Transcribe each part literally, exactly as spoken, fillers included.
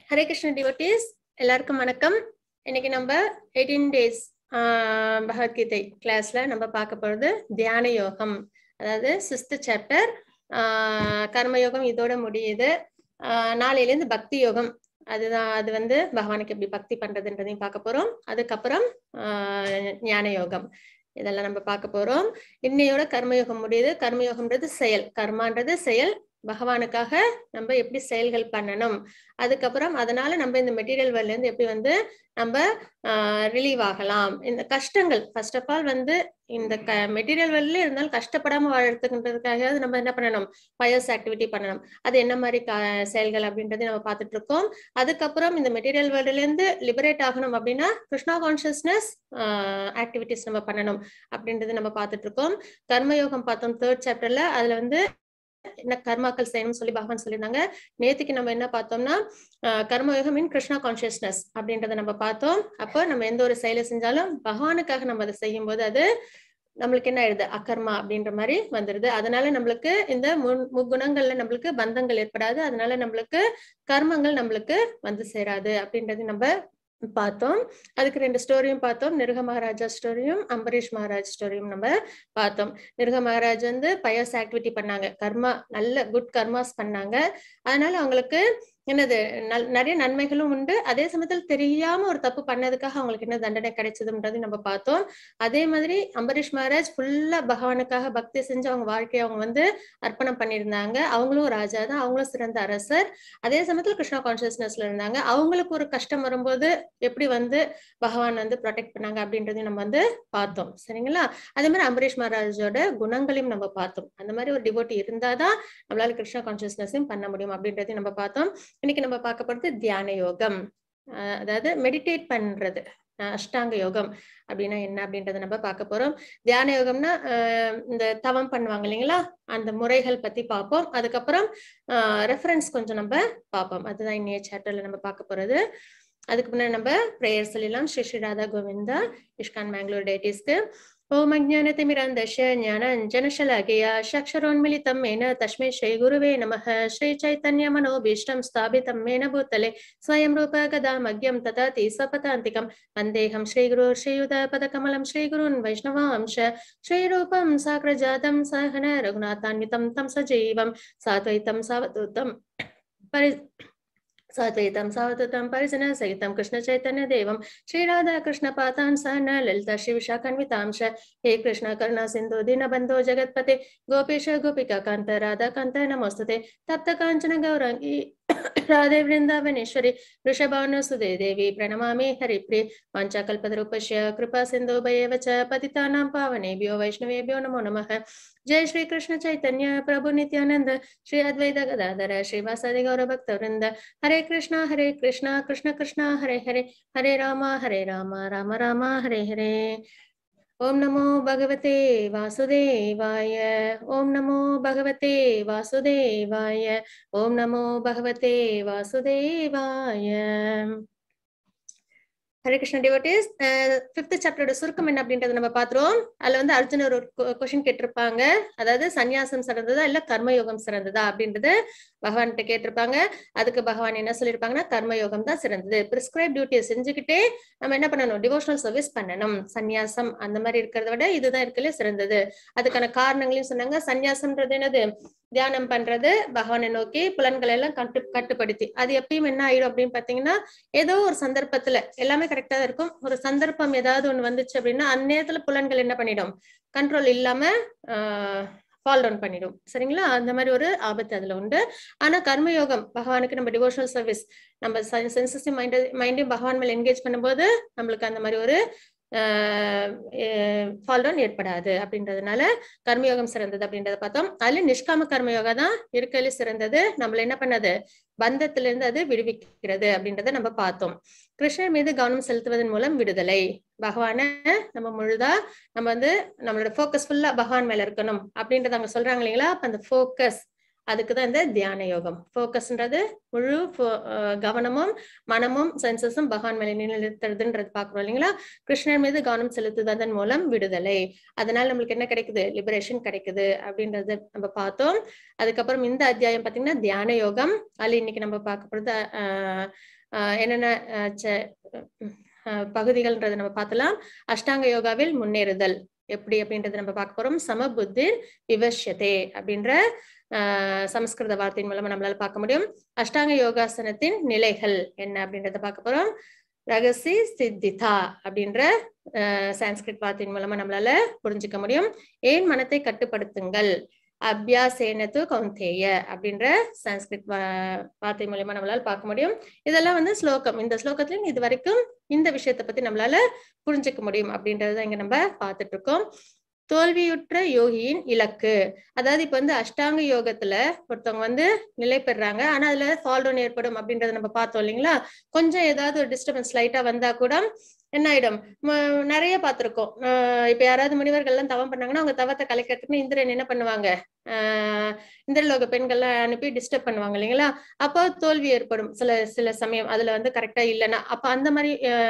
Hare Krishna devotees எல்லாருக்கும் வணக்கம். இன்னைக்கு நம்ம எயிட்டீன் டேஸ் பகவத்கீதை கிளாஸ்ல நம்ம பார்க்க போறது தியான யோகம். அதாவது சிக்ஸ்த் சாப்டர் கர்மயோகம் இதோட முடியுது. ஆஹ் நாளையில இருந்து பக்தி யோகம், அதுதான் அது வந்து பகவானுக்கு எப்படி பக்தி பண்றதுன்றதையும் பார்க்க போறோம். அதுக்கப்புறம் ஆஹ் ஞான யோகம் இதெல்லாம் நம்ம பார்க்க போறோம். இன்னையோட கர்மயோகம் முடியுது. கர்மயோகம்ன்றது செயல், கர்மான்றது செயல். பகவானுக்காக நம்ம எப்படி செயல்கள் பண்ணணும், அதுக்கப்புறம் அதனால நம்ம இந்த மெட்டீரியல் வேர்ல்ட்ல இருந்து எப்படி வந்து நம்ம ரிலீவ் ஆகலாம். இந்த கஷ்டங்கள் ஃபர்ஸ்ட் ஆஃப் ஆல் வந்து இந்த க மெட்டீரியல் வேர்ல்ட்ல இருந்தாலும் கஷ்டப்படாம வாழறதுக்குன்றதுக்காக நம்ம என்ன பண்ணணும், பயஸ் ஆக்டிவிட்டி பண்ணணும். அது என்ன மாதிரி செயல்கள் அப்படின்றத நம்ம பார்த்துட்டு இருக்கோம். அதுக்கப்புறம் இந்த மெட்டீரியல் வேர்ல்ட்ல இருந்து லிபரேட் ஆகணும் அப்படின்னா கிருஷ்ணா கான்சியஸ்னஸ் ஆக்டிவிட்டிஸ் நம்ம பண்ணணும் அப்படின்றது நம்ம பார்த்துட்டு இருக்கோம். கர்மயோகம் பார்த்தோம் தேர்ட் சாப்டர்ல. அதுல வந்து என்ன கர்மாக்கள் செய்யணும்னு சொல்லி பகவான் சொல்லியிருந்தாங்க. நேத்துக்கு நம்ம என்ன பார்த்தோம்னா கர்மயோகம் இன் கிருஷ்ணா கான்சியஸ்னஸ் அப்படின்றத நம்ம பார்த்தோம். அப்போ நம்ம எந்த ஒரு செயலை செஞ்சாலும் பகவானுக்காக நம்ம அதை செய்யும் போது அது நம்மளுக்கு என்ன ஆயிடுது, அகர்மா அப்படின்ற மாதிரி வந்துருது. அதனால நம்மளுக்கு இந்த முக்குணங்கள்ல நம்மளுக்கு பந்தங்கள் ஏற்படாது. அதனால நம்மளுக்கு கர்மங்கள் நம்மளுக்கு வந்து சேராது அப்படின்றது நம்ம பார்த்தோம். அதுக்கு ரெண்டு ஸ்டோரியும் பார்த்தோம். நிருக மகாராஜா ஸ்டோரியும் அம்பரீஷ் மகாராஜ் ஸ்டோரியும் நம்ம பார்த்தோம். நிருக மகாராஜ் வந்து பயஸ் ஆக்டிவிட்டி பண்ணாங்க, கர்மா நல்ல குட் கர்மாஸ் பண்ணாங்க. அதனால அவங்களுக்கு என்னது நிறைய நன்மைகளும் உண்டு. அதே சமயத்தில் தெரியாம ஒரு தப்பு பண்ணதுக்காக அவங்களுக்கு என்ன தண்டனை கிடைச்சதுன்றது நம்ம பார்த்தோம். அதே மாதிரி அம்பரீஷ் மகாராஜ் ஃபுல்லா பகவானுக்காக பக்தி செஞ்சு அவங்க வாழ்க்கையை அவங்க வந்து அர்ப்பணம் பண்ணியிருந்தாங்க. அவங்களும் ராஜா தான், அவங்களும் சிறந்த அரசர். அதே சமயத்தில் கிருஷ்ணா கான்சியஸ்னஸ்ல இருந்தாங்க. அவங்களுக்கு ஒரு கஷ்டம் வரும்போது எப்படி வந்து பகவான் வந்து ப்ரொடெக்ட் பண்ணாங்க அப்படின்றதையும் நம்ம வந்து பார்த்தோம். சரிங்களா? அதே மாதிரி அம்பரீஷ் மகாராஜோட குணங்களையும் நம்ம பார்த்தோம். அந்த மாதிரி ஒரு டிவோட்டி இருந்தாதான் நம்மளால கிருஷ்ணா கான்சியஸ்னஸையும் பண்ண முடியும் அப்படின்றதையும் நம்ம பார்த்தோம். இன்னைக்கு நம்ம பார்க்க போறது தியான யோகம், அதாவது மெடிடேட் பண்றது. அஷ்டாங்க யோகம் அப்படின்னா என்ன அப்படின்றத நம்ம பார்க்க போறோம். தியான யோகம்னா இந்த தவம் பண்ணுவாங்க இல்லைங்களா, அந்த முறைகள் பத்தி பார்ப்போம். அதுக்கப்புறம் ரெஃபரன்ஸ் கொஞ்சம் நம்ம பார்ப்போம். அதுதான் இன்னைய சாப்டர்ல நம்ம பார்க்க போறது. அதுக்கு முன்னாடி நம்ம பிரேயர் சொல்லிடலாம். ஸ்ரீ ஸ்ரீ ராதா கோவிந்தா இஷ்கான் மேங்களூர் டேட்டிஸ்க்கு. ஓம் அஜ்ஞானதிமிரந்தஸ்ய ஞானாஞ்சனशलाकया चक्षुरोन्मिलितं येन तस्मै श्रीगुरुवे नमः. श्रीचैतन्यमनोभीष्टं स्थापितं येन भूतले स्वयं रूप कदा मह्यं ददाति स्वपदान्तिकं वन्देऽहं श्रीगुरो श्रीयुतपदकमलं श्रीगुरून् वैष्णवांश श्रीरूपं साग्रजातं सहन रघुनाथान्वितं तं सजीवं साद्वैतं सावधूतं परि साद्वैतं सावधूतं परिजन सहितं कृष्ण चैतन्य देवं श्री राधा कृष्ण पातान् सहन ललिता श्री विशाखान्वितांश हे कृष्ण करुणा सिंधु दीनबन्धो जगत्पते गोपीश गोपिका कांत राधा कांत नमोस्तुते तप्त कांचन गौरांगी राधे वृंदावनेश्वरी वृषभानुसुते देवी प्रणमामि हरिप्रिये वाञ्छाकल्पतरुभ्यश्च कृपा सिन्धुभ्येव च पतितानां पावनेभ्यो वैष्णवेभ्यो नमो नमः. जय श्री कृष्ण चैतन्य प्रभु नित्यानंद श्री अद्वैत गदाधर श्रीवासादि गौर भक्त वृंद. हरे कृष्णा हरे कृष्णा कृष्ण कृष्णा हरे हरे हरे रामा हरे रामा राम रामा हरे हरे. ओम नमो भगवते वासुदेवाय. ओम नमो भगवते वासुदेवाय. ओम नमो भगवते वासुदेवाय. ஹரே கிருஷ்ண டிவோட்டீஸ், ஃபிஃப்த் சாப்டரோட சுருக்கம் என்ன அப்படின்றத நம்ம பாத்துறோம். அதுல வந்து அர்ஜுனர் ஒரு கொஸ்டின் கேட்டிருப்பாங்க, அதாவது சன்னியாசம் சிறந்ததா இல்ல கர்மயோகம் சிறந்ததா அப்படின்றது பகவான்கிட்ட கேட்டிருப்பாங்க. அதுக்கு பகவான் என்ன சொல்லியிருப்பாங்கன்னா கர்மயோகம் தான் சிறந்தது. பிரிஸ்கிரைப் டியூட்டியை செஞ்சுக்கிட்டே நம்ம என்ன பண்ணணும், டிவோஷனல் சர்வீஸ் பண்ணணும். சன்னியாசம் அந்த மாதிரி இருக்கிறத விட இதுதான் இருக்கல சிறந்தது. அதுக்கான காரணங்களையும் சொன்னாங்க. சன்னியாசம்ன்றது என்னது, தியானம் பண்றது, பகவானை நோக்கி புலன்களை எல்லாம் கட்டு கட்டுப்படுத்தி அது எப்பயும் என்ன ஆயிடும் அப்படின்னு பாத்தீங்கன்னா, ஏதோ ஒரு சந்தர்ப்பத்துல எல்லாமே கரெக்டா தான் இருக்கும். ஒரு சந்தர்ப்பம் ஏதாவது ஒண்ணு வந்துச்சு அப்படின்னா அந்நேரத்துல புலன்கள் என்ன பண்ணிடும், கண்ட்ரோல் இல்லாம ஆஹ் ஃபால் டவுன் பண்ணிடும். சரிங்களா? அந்த மாதிரி ஒரு ஆபத்து அதுல உண்டு. ஆனா கர்மயோகம் பகவானுக்கு நம்ம டிவோஷனல் சர்வீஸ் நம்ம சென்சஸையும் மைண்ட் மைண்டையும் பகவான் மேல என்கேஜ் பண்ணும்போது நம்மளுக்கு அந்த மாதிரி ஒரு ஃபால் டவுன் ஏற்படாது. அப்படின்றதுனால கர்மயோகம் சிறந்தது அப்படின்றத பார்த்தோம். அதுல நிஷ்காம கர்மயோகா தான் இருக்கல சிறந்தது. நம்மள என்ன பண்ணது, பந்தத்திலிருந்து அது விடுவிக்கிறது அப்படின்றத நம்ம பார்த்தோம். கிருஷ்ணர் மீது கவனம் செலுத்துவதன் மூலம் விடுதலை. பகவான நம்ம முழுதா நம்ம வந்து நம்மளோட ஃபோக்கஸ் ஃபுல்லா பகவான் மேல இருக்கணும் அப்படின்றத அவங்க சொல்றாங்க இல்லைங்களா. அப்ப அந்த ஃபோக்கஸ், அதுக்குதான் இந்த தியான யோகம். ஃபோக்கஸ்ன்றது முழு கவனமும் மனமும் சென்சஸும் பகவான் மேல நிலைநிறுத்துறதுன்றது பாக்குறோம் இல்லைங்களா. கிருஷ்ணர் மீது கவனம் செலுத்துவதன் மூலம் விடுதலை, அதனால நம்மளுக்கு என்ன கிடைக்குது, லிபரேஷன் கிடைக்குது அப்படின்றத நம்ம பார்த்தோம். அதுக்கப்புறம் இந்த அத்தியாயம் பாத்தீங்கன்னா தியான யோகம். அதுல இன்னைக்கு நம்ம பார்க்க போறது அஹ் ஆஹ் என்னென்ன பகுதிகள்ன்றதை நம்ம பார்த்தலாம். அஷ்டாங்க யோகாவில் முன்னேறுதல் எப்படி அப்படின்றத நம்ம பார்க்க போறோம். சமபுத்தி விவஷ்யதே அப்படின்ற ஆஹ் சமஸ்கிருத வார்த்தையின் மூலமா நம்மளால பார்க்க முடியும். அஷ்டாங்க யோகாசனத்தின் நிலைகள் என்ன அப்படின்றத பார்க்க போறோம். ரகசி சித்திதா அப்படின்ற சான்ஸ்கிரிட் வார்த்தையின் மூலமா நம்மளால புரிஞ்சுக்க முடியும். ஏன் மனத்தை கட்டுப்படுத்துங்கள் அபியாசேனது கௌந்தேய அப்படின்ற சான்ஸ்கிரிட் வார்த்தை மூலமா நம்மளால பார்க்க முடியும். இதெல்லாம் வந்து ஸ்லோகம். இந்த ஸ்லோகத்திலும் இது வரைக்கும் இந்த விஷயத்தை பத்தி நம்மளால புரிஞ்சுக்க முடியும் அப்படின்றத இங்க நம்ம பார்த்துட்டு இருக்கோம். தோல்வியுற்ற யோகியின் இலக்கு, அதாவது இப்ப வந்து அஷ்டாங்க யோகத்துல ஒருத்தவங்க வந்து நிலை பெறாங்க, ஆனா அதுல ஃபால் டவுன் ஏற்படும் அப்படின்றத நம்ம பார்த்தோம் இல்லைங்களா. கொஞ்சம் ஏதாவது ஒரு டிஸ்டர்பன்ஸ் லைட்டா வந்தா கூட என்ன ஆயிடும், நிறைய பார்த்திருக்கோம். ஆஹ் இப்ப யாராவது முனிவர்கள் எல்லாம் தவம் பண்ணாங்கன்னா அவங்க தவத்தை கலைக்கிறதுக்கு இந்திரன் என்ன பண்ணுவாங்க, ஆஹ் இந்திரலோக பெண்கள்லாம் அனுப்பி டிஸ்டர்ப் பண்ணுவாங்க இல்லைங்களா. அப்போ தோல்வி ஏற்படும் சில சில சமயம் அதுல வந்து கரெக்டா இல்லைன்னா. அப்ப அந்த மாதிரி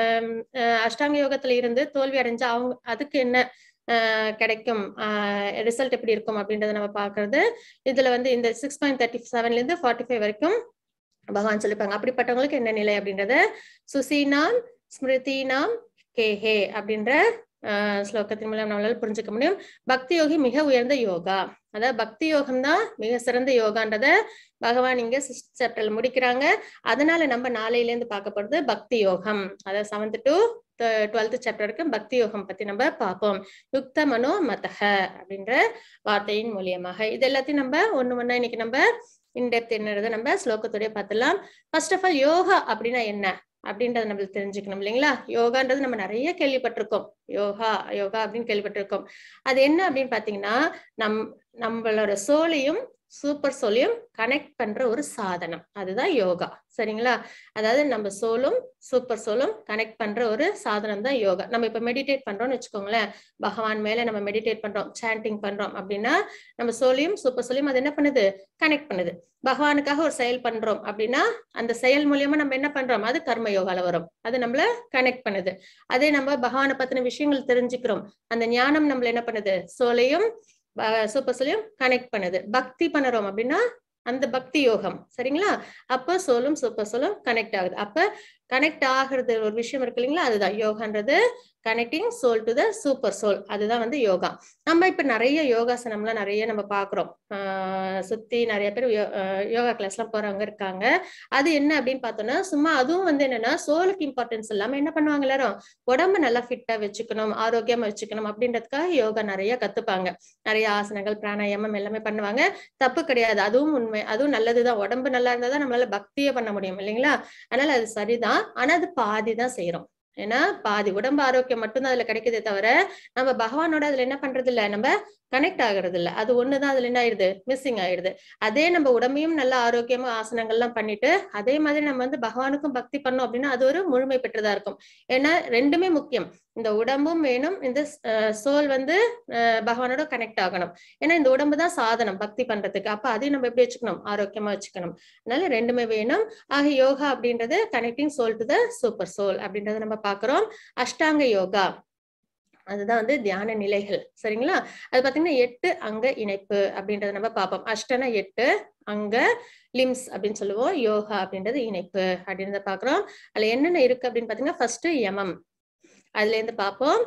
ஆஹ் அஷ்டாங்க யோகத்துல இருந்து தோல்வி அடைஞ்சா அவங்க அதுக்கு என்ன ஆஹ் கிடைக்கும், ஆஹ் ரிசல்ட் எப்படி இருக்கும் அப்படின்றத நம்ம பாக்குறது. இதுல வந்து இந்த சிக்ஸ் பாயிண்ட் தேர்ட்டி செவன்ல இருந்து ஃபார்ட்டி ஃபைவ் வரைக்கும் பகவான் சொல்லிப்பாங்க. அப்படிப்பட்டவங்களுக்கு என்ன நிலை அப்படின்றத சுசீனாம் ஸ்மிருதினாம் கேஹே அப்படின்ற ஆஹ் ஸ்லோகத்தின் மூலம் நம்மளால புரிஞ்சுக்க முடியும். பக்தி யோகி மிக உயர்ந்த யோகா, அதாவது பக்தி யோகம் தான் மிக சிறந்த யோகான்றத பகவான் இங்க சிக்ஸ்த் சாப்டர்ல முடிக்கிறாங்க. அதனால நம்ம நாளையில இருந்து பார்க்க போறது பக்தி யோகம். அதாவது செவன்த் டு டுவெல்த் சாப்டருக்கு பக்தி யோகம் பத்தி நம்ம பார்ப்போம். யுக்த மனோ மதக அப்படின்ற வார்த்தையின் மூலியமாக இது எல்லாத்தையும் நம்ம ஒண்ணு ஒண்ணா இன்னைக்கு நம்ம இன்டெப்த் என்னறத நம்ம ஸ்லோகத்தோடய பார்த்துலாம். ஃபர்ஸ்ட் ஆஃப் ஆல் யோகா அப்படின்னா என்ன அப்படின்றத நம்மளுக்கு தெரிஞ்சுக்கணும் இல்லைங்களா. யோகான்றது நம்ம நிறைய கேள்விப்பட்டிருக்கோம். யோகா யோகா அப்படின்னு கேள்விப்பட்டிருக்கோம். அது என்ன அப்படின்னு பாத்தீங்கன்னா, நம் நம்மளோட சோலையும் சூப்பர் சோலையும் கனெக்ட் பண்ற ஒரு சாதனம், அதுதான் யோகா. சரிங்களா. அதாவது நம்ம சோலும் சூப்பர் சோலும் கனெக்ட் பண்ற ஒரு சாதனம் தான் யோகா. நம்ம இப்ப மெடிடேட் பண்றோம்னு வச்சுக்கோங்களேன், பகவான் மேல நம்ம மெடிடேட் பண்றோம், சாண்டிங் பண்றோம் அப்படின்னா நம்ம சோலையும் சூப்பர் சோலையும் அது என்ன பண்ணுது, கனெக்ட் பண்ணுது. பகவானுக்காக ஒரு செயல் பண்றோம் அப்படின்னா அந்த செயல் மூலியமா நம்ம என்ன பண்றோம், அது கர்ம யோகால வரும், அது நம்மள கனெக்ட் பண்ணுது. அதே நம்ம பகவானை பத்தின விஷயங்கள் தெரிஞ்சுக்கிறோம், அந்த ஞானம் நம்மள என்ன பண்ணுது, சோலையும் சூப்பர் சோலையும் கனெக்ட் பண்ணுது. பக்தி பண்ணுறோம் அப்படின்னா அந்த பக்தி யோகம். சரிங்களா. அப்ப சோலும் சூப்பர் சோலும் கனெக்ட் ஆகுது. அப்ப கனெக்ட் ஆகுறது ஒரு விஷயம் இருக்கு இல்லைங்களா, அதுதான் யோகான்றது. Connecting soul to the super soul, அதுதான் வந்து யோகா. நம்ம இப்ப நிறைய யோகாசனம்லாம் நிறைய நம்ம பாக்குறோம். ஆஹ் சுத்தி நிறைய பேர் யோகா கிளாஸ் எல்லாம் போறவங்க இருக்காங்க. அது என்ன அப்படின்னு பார்த்தோம்னா, சும்மா அதுவும் வந்து என்னன்னா சோலுக்கு இம்பார்ட்டன்ஸ் இல்லாம என்ன பண்ணுவாங்க, எல்லாரும் உடம்பு நல்லா ஃபிட்டா வச்சுக்கணும், ஆரோக்கியமா வச்சுக்கணும் அப்படின்றதுக்காக யோகா நிறைய கத்துப்பாங்க. நிறைய ஆசனங்கள் பிராணாயாமம் எல்லாமே பண்ணுவாங்க. தப்பு கிடையாது, அதுவும் உண்மை, அதுவும் நல்லதுதான். உடம்பு நல்லா இருந்தாதான் நம்மளால பக்தியே பண்ண முடியும் இல்லைங்களா. அதனால அது சரிதான். ஆனா அது பாதி தான் செய்யறோம். ஏன்னா பாதி உடம்பு ஆரோக்கியம் மட்டும்தான் அதுல கிடைக்குதே தவிர நம்ம பகவானோட அதுல என்ன பண்றது இல்ல, நம்ம கனெக்ட் ஆகுறது இல்ல. அது ஒண்ணுதான் அதுல என்ன ஆயிடுது, மிஸ்ஸிங் ஆயிடுது. அதே நம்ம உடம்பையும் நல்லா ஆரோக்கியமா ஆசனங்கள்லாம் பண்ணிட்டு அதே மாதிரி நம்ம வந்து பகவானுக்கும் பக்தி பண்ணோம் அப்படின்னா அது ஒரு முழுமை பெற்றதா இருக்கும். ஏன்னா ரெண்டுமே முக்கியம். இந்த உடம்பும் வேணும், இந்த சோல் வந்து பகவானோட கனெக்ட் ஆகணும். ஏன்னா இந்த உடம்பு தான் சாதனம் பக்தி பண்றதுக்கு. அப்ப அதையும் நம்ம எப்படி வச்சுக்கணும், ஆரோக்கியமா வச்சுக்கணும். அதனால ரெண்டுமே வேணும். ஆக யோகா அப்படின்றது connecting soul to the super soul அப்படின்றத நம்ம பாக்குறோம். அஷ்டாங்க யோகா அதுதான் வந்து தியான நிலைகள். சரிங்களா. அது பாத்தீங்கன்னா எட்டு அங்க இணைப்பு அப்படின்றத நம்ம பார்ப்போம். அஷ்டனா எட்டு, அங்க லிம்ஸ் அப்படின்னு சொல்லுவோம், யோகா அப்படின்றது இணைப்பு அப்படின்றத பாக்குறோம். அதுல என்னென்ன இருக்கு அப்படின்னு பாத்தீங்கன்னா, ஃபர்ஸ்ட் யமம், அதுல இருந்து பார்ப்போம்.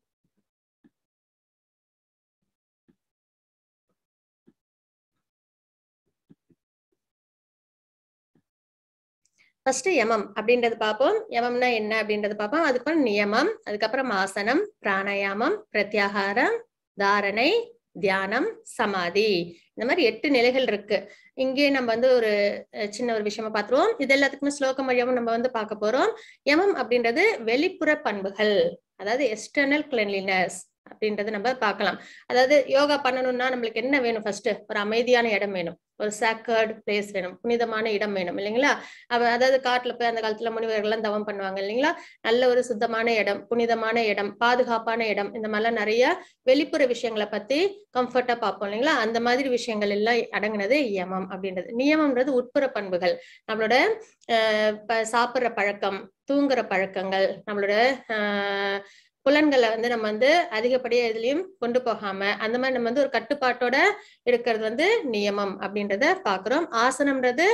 ஃபர்ஸ்ட் யமம் அப்படின்றது பார்ப்போம். யமம்னா என்ன அப்படின்றது பார்ப்போம். அதுக்கப்புறம் நியமம், அதுக்கப்புறம் ஆசனம், பிராணாயாமம், பிரத்யாகாரம், தாரணை, தியானம், சமாதி. இந்த மாதிரி எட்டு நிலைகள் இருக்கு. இங்கே நம்ம வந்து ஒரு சின்ன ஒரு விஷயமா பார்த்துருவோம். இது எல்லாத்துக்குமே ஸ்லோகம் வழியாவும் நம்ம வந்து பார்க்க போறோம். யமம் அப்படின்றது வெளிப்புற பண்புகள், அதாவது எக்ஸ்டர்னல் கிளென்லினஸ் அப்படின்றத நம்ம பார்க்கலாம். அதாவது யோகா பண்ணணும்னா நம்மளுக்கு என்ன வேணும், ஃபர்ஸ்ட் ஒரு அமைதியான இடம் வேணும், ஒரு சாக்கர்ட் பிளேஸ் வேணும், புனிதமான இடம் வேணும் இல்லைங்களா. அவ அதாவது காட்டுல போய் அந்த காலத்துல முனிவர்கள் எல்லாம் தவம் பண்ணுவாங்க இல்லைங்களா. நல்ல ஒரு சுத்தமான இடம், புனிதமான இடம், பாதுகாப்பான இடம், இந்த மாதிரிலாம் நிறைய வெளிப்புற விஷயங்களை பத்தி கம்ஃபர்ட்டா பார்ப்போம் இல்லைங்களா. அந்த மாதிரி விஷயங்கள் எல்லாம் அடங்குனது யமம் அப்படின்றது. நியமம்ன்றது உட்புற பண்புகள், நம்மளோட அஹ் சாப்பிட்ற பழக்கம், தூங்குற பழக்கங்கள், நம்மளோட ஆஹ் புலன்களை வந்து நம்ம வந்து அதிகப்படியா எதுலயும் கொண்டு போகாம அந்த மாதிரி நம்ம வந்து ஒரு கட்டுப்பாட்டோட இருக்கிறது வந்து நியமம் அப்படின்றத பாக்குறோம். ஆசனம்ன்றது